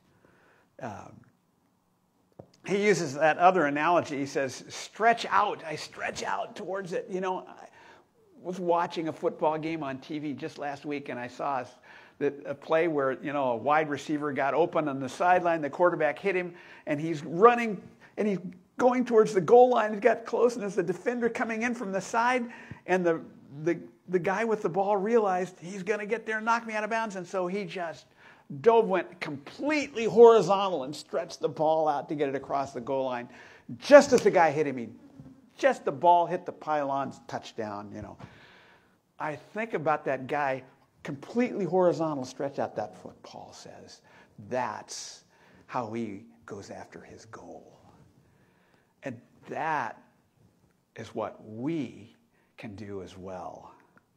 He uses that other analogy. He says, stretch out. I stretch out towards it. I was watching a football game on TV just last week, and I saw a play where, a wide receiver got open on the sideline. The quarterback hit him, and he's running, and he's going towards the goal line. He got close, and there's the defender coming in from the side, and the guy with the ball realized he's going to get there and knock me out of bounds, and so he just went completely horizontal and stretched the ball out to get it across the goal line. Just as the guy hit him, the ball hit the pylons, touchdown, I think about that guy completely horizontal, stretch out that foot, Paul says. That's how he goes after his goal. And that is what we can do as well.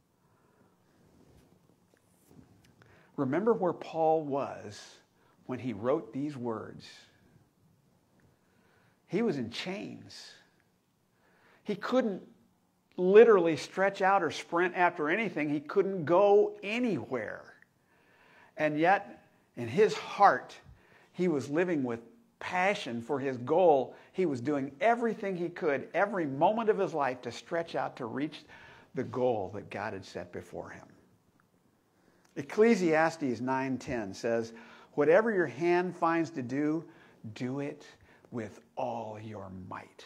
Remember where Paul was when he wrote these words. He was in chains. He couldn't literally stretch out or sprint after anything. He couldn't go anywhere. And yet, in his heart, he was living with passion for his goal. He was doing everything he could, every moment of his life, to stretch out to reach the goal that God had set before him. Ecclesiastes 9:10 says, whatever your hand finds to do, do it with all your might.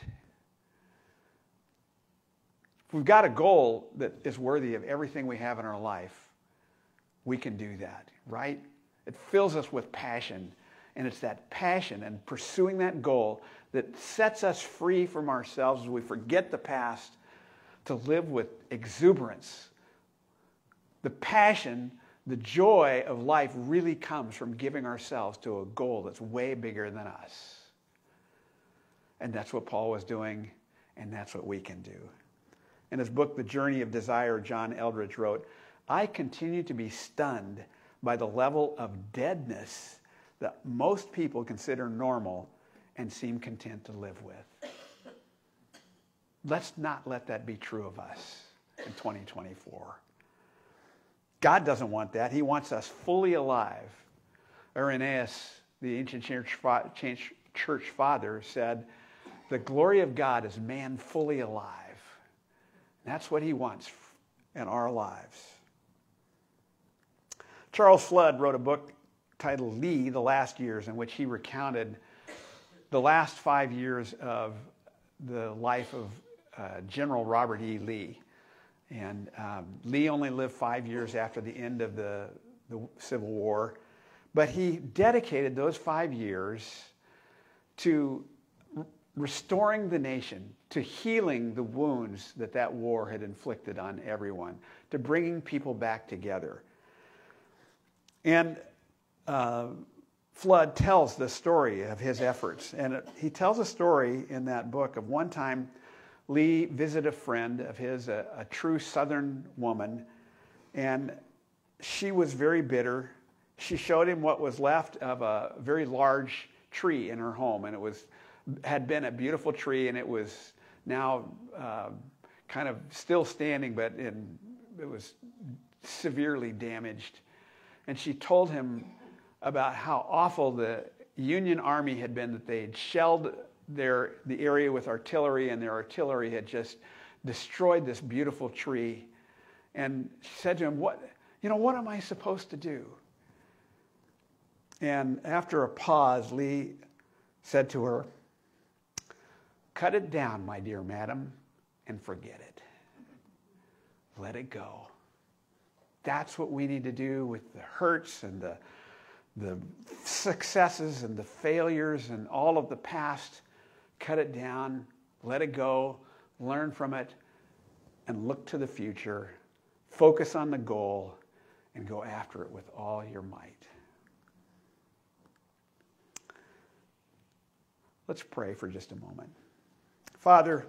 If we've got a goal that is worthy of everything we have in our life, we can do that, right? It fills us with passion, and it's that passion and pursuing that goal that sets us free from ourselves as we forget the past to live with exuberance. The passion, the joy of life really comes from giving ourselves to a goal that's way bigger than us. And that's what Paul was doing, and that's what we can do. In his book, The Journey of Desire, John Eldredge wrote, I continue to be stunned by the level of deadness that most people consider normal and seem content to live with. Let's not let that be true of us in 2024. God doesn't want that. He wants us fully alive. Irenaeus, the ancient church father, said, the glory of God is man fully alive. That's what he wants in our lives. Charles Flood wrote a book titled Lee, The Last Years, in which he recounted the last 5 years of the life of General Robert E. Lee. And Lee only lived 5 years after the end of the Civil War, but he dedicated those 5 years to restoring the nation, to healing the wounds that war had inflicted on everyone, to bringing people back together. And Flood tells the story of his efforts. And he tells a story in that book of one time Lee visited a friend of his, a true Southern woman, and she was very bitter. She showed him what was left of a very large tree in her home, and had been a beautiful tree, and it was now kind of still standing, but it was severely damaged. And she told him about how awful the Union Army had been, that they had shelled the area with artillery, and their artillery had just destroyed this beautiful tree. And she said to him, what am I supposed to do? And after a pause, Lee said to her, cut it down, my dear madam, and forget it. Let it go. That's what we need to do with the hurts and the successes and the failures and all of the past. Cut it down, let it go, learn from it, and look to the future. Focus on the goal and go after it with all your might. Let's pray for just a moment. Father,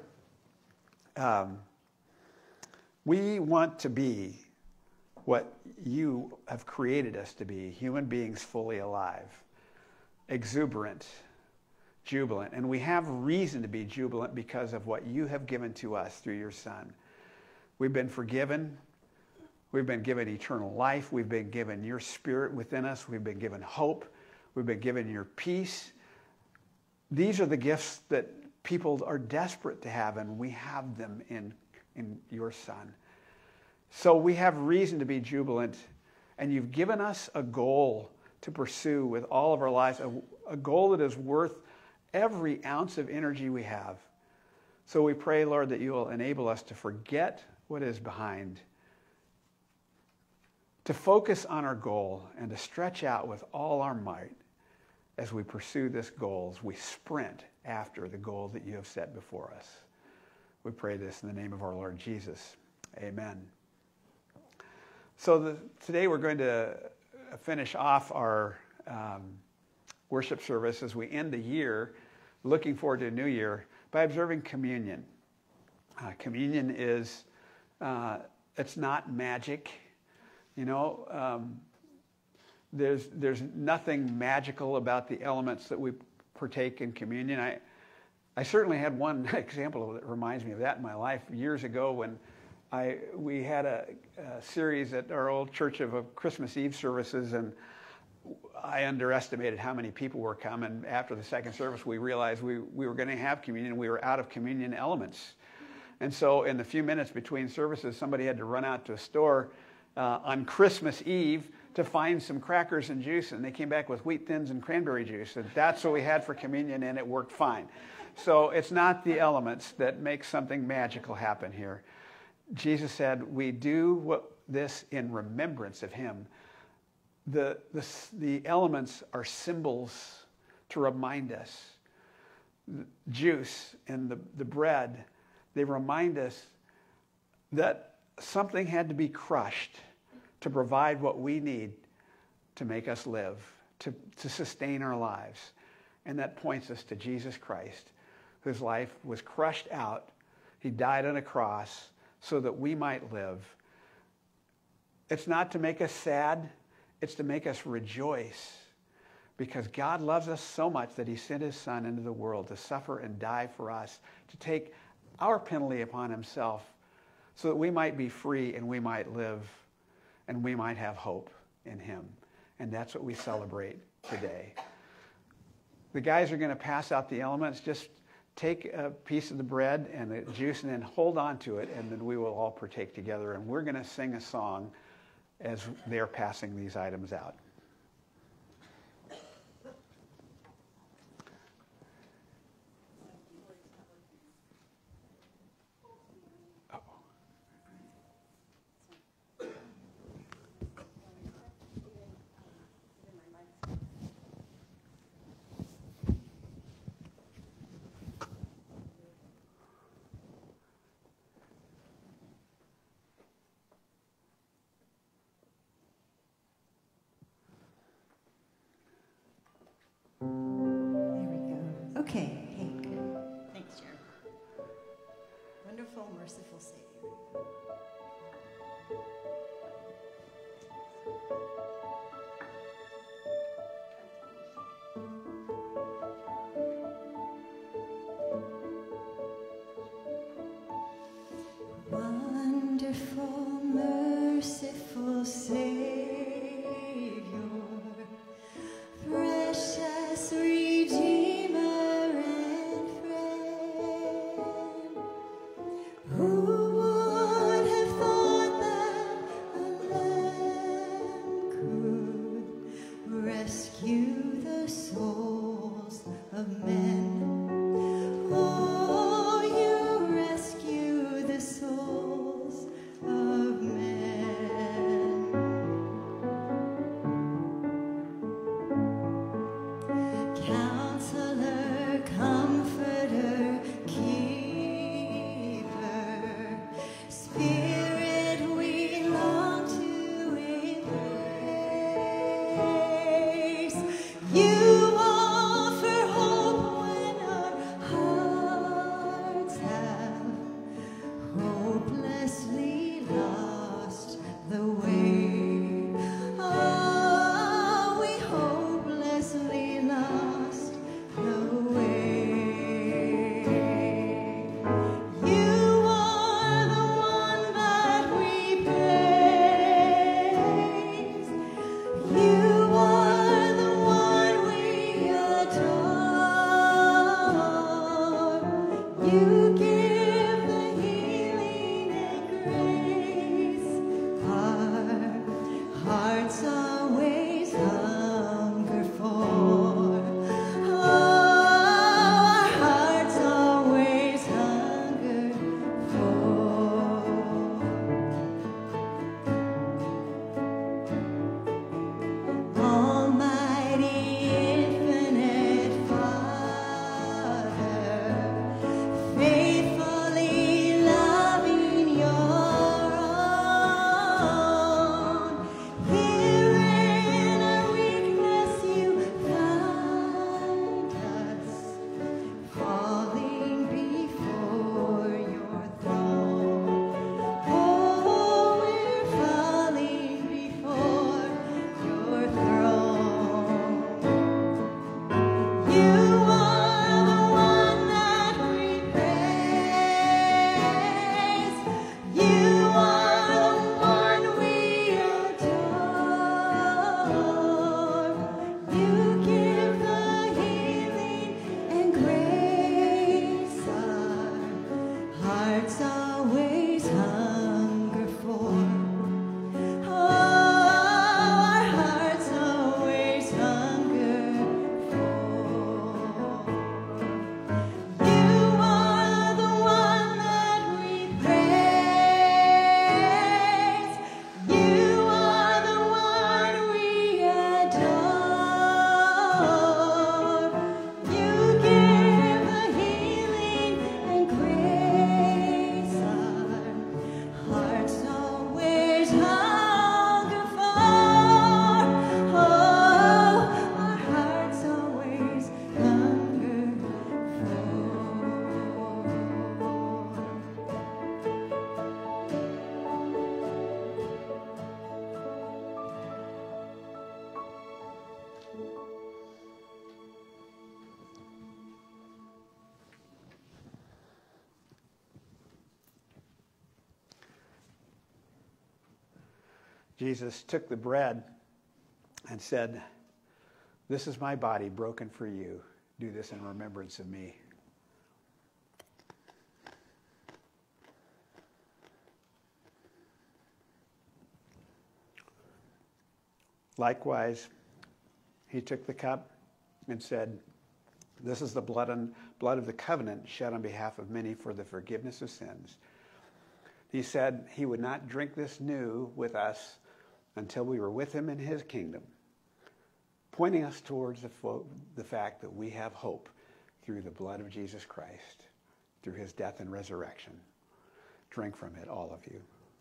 we want to be what you have created us to be, human beings fully alive, exuberant, jubilant. And we have reason to be jubilant because of what you have given to us through your Son. We've been forgiven. We've been given eternal life. We've been given your Spirit within us. We've been given hope. We've been given your peace. These are the gifts that people are desperate to have, and we have them in your Son. So we have reason to be jubilant, and you've given us a goal to pursue with all of our lives, a goal that is worth every ounce of energy we have. So we pray, Lord, that you will enable us to forget what is behind, to focus on our goal, and to stretch out with all our might as we pursue this goal, as we sprint after the goal that you have set before us. We pray this in the name of our Lord Jesus. Amen. So today we're going to finish off our worship service as we end the year, looking forward to a new year, by observing communion. Communion is, it's not magic. There's nothing magical about the elements that we partake in communion. I certainly had one example that reminds me of that in my life years ago when we had a series at our old church of Christmas Eve services, and I underestimated how many people were coming. After the second service, we realized we were going to have communion. We were out of communion elements. And so in the few minutes between services, somebody had to run out to a store on Christmas Eve to find some crackers and juice, and they came back with wheat thins and cranberry juice. And that's what we had for communion, and it worked fine. So it's not the elements that make something magical happen here. Jesus said, we do this in remembrance of him. The elements are symbols to remind us. The juice and the bread, they remind us that something had to be crushed to provide what we need to make us live, to sustain our lives. And that points us to Jesus Christ, whose life was crushed out. He died on a cross so that we might live. It's not to make us sad. It's to make us rejoice, because God loves us so much that he sent his Son into the world to suffer and die for us, to take our penalty upon himself so that we might be free and we might live and we might have hope in him. And that's what we celebrate today. The guys are going to pass out the elements. Just take a piece of the bread and the juice and then hold on to it, and then we will all partake together. And we're going to sing a song as they're passing these items out. Okay. Hey. Thanks, Sharon. Wonderful, merciful Savior. Wonderful, merciful Savior, precious Redeemer and friend, who would have thought that a lamb could rescue the souls of men? Oh, you rescue the souls of men. Counselor, Comforter, Keeper, Spirit we long to embrace. You offer hope when our hearts have hopelessly lost the way. Oh, we hopelessly lost the way. You are the one that we praise. You are the one we adore. You give the healing and grace. Our hearts always hunger for. Oh, our hearts always hunger for. Almighty, infinite Father, faithfully loving your own. Here in our weakness you find us, falling before your throne. Oh, we're falling before your throne. You are the one that we praise. You are the one we adore. You give the healing and grace. Our hearts always hunger for. Oh, our hearts always hunger for. You are the one that we praise. You are the one we adore. You give the healing and grace. Our hearts always hunger for. Oh, our hearts always hunger for. Jesus took the bread and said, "This is my body broken for you. Do this in remembrance of me." Likewise, he took the cup and said, "This is the blood of the covenant shed on behalf of many for the forgiveness of sins." He said he would not drink this new with us until we were with him in his kingdom, pointing us towards the fact that we have hope through the blood of Jesus Christ, through his death and resurrection. Drink from it, all of you.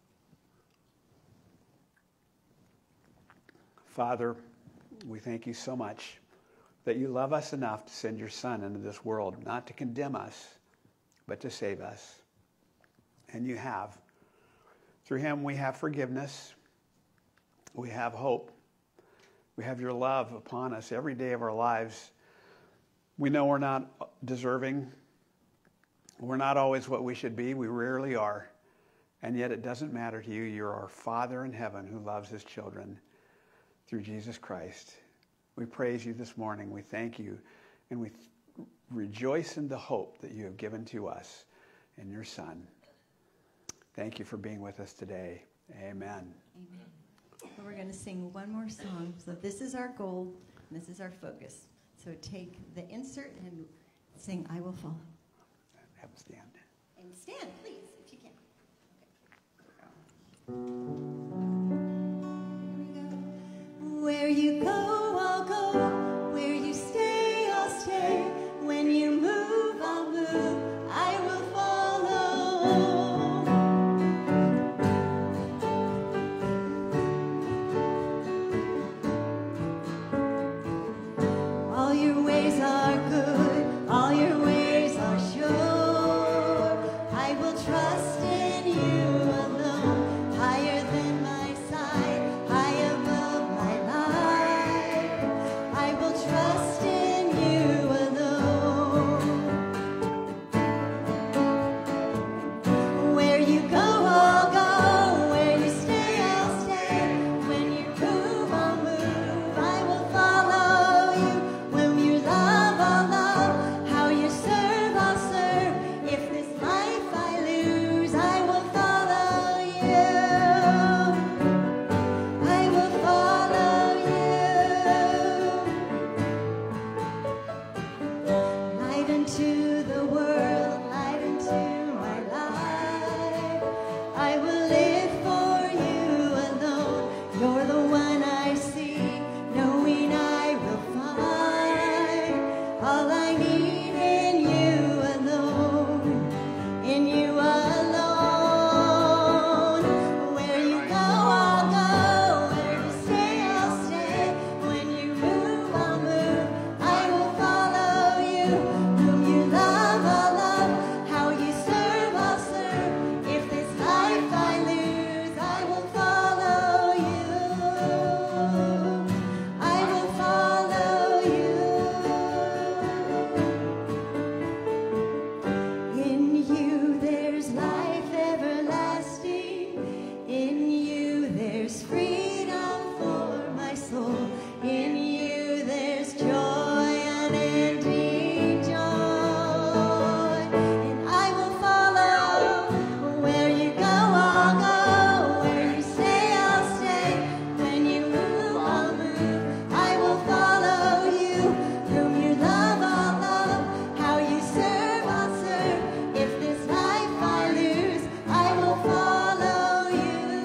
Father, we thank you so much that you love us enough to send your Son into this world, not to condemn us, but to save us. And you have. Through him we have forgiveness. We have hope. We have your love upon us every day of our lives. We know we're not deserving. We're not always what we should be. We rarely are. And yet it doesn't matter to you. You're our Father in heaven who loves his children through Jesus Christ. We praise you this morning. We thank you. And we rejoice in the hope that you have given to us in your Son. Thank you for being with us today. Amen. Amen. Well, we're going to sing one more song. So this is our goal. And this is our focus. So take the insert and sing I Will Follow. Have a stand. And stand, please, if you can. Okay. Where you go, I'll go. Where you stay, I'll stay. When you move, I'll move. I will follow. All your ways are good. All your ways are sure. I will trust in you alone. Higher than my sight, high above my life. I will trust in you alone. Where you go, I'll go. Where you stay, I'll stay. When you move, I'll move. I will follow you. When you love, I'll love. How you serve, I'll serve. If this life I lose, I will follow you. I will follow you. Light into the world, light into my life. I will live for you alone. You're the one I see, knowing I will find all I need in you alone. In you alone. Where you go, I'll go. Where you stay, I'll stay. When you move, I'll move. I will follow you. Whom you love, I'll love. How you serve, I'll serve. If this life I lose, I will follow you. I will follow you. In you there's life everlasting. In you there's freedom for my soul. In you there's joy, unending joy. And I will follow. Where you go, I'll go. Where you stay, I'll stay. When you move, I'll move. I will follow you. Whom you love, I'll love. How you serve, I'll serve. If this life I lose, I will follow you.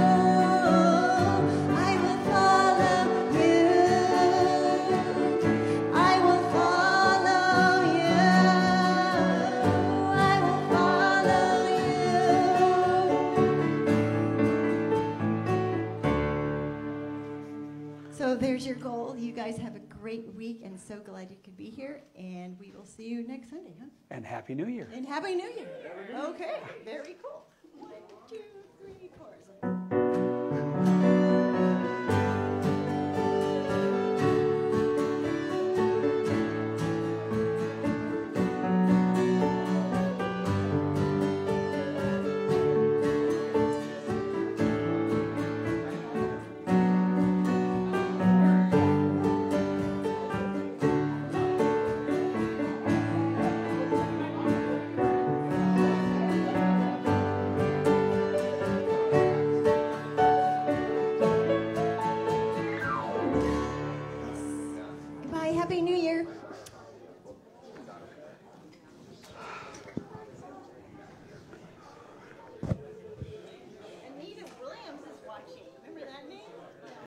I will follow you. I will follow you. I will follow you. So there's your goal. You guys have a great week, and so glad you could be here. And we will see you next Sunday, huh? And Happy New Year. And Happy New Year. Okay, very cool.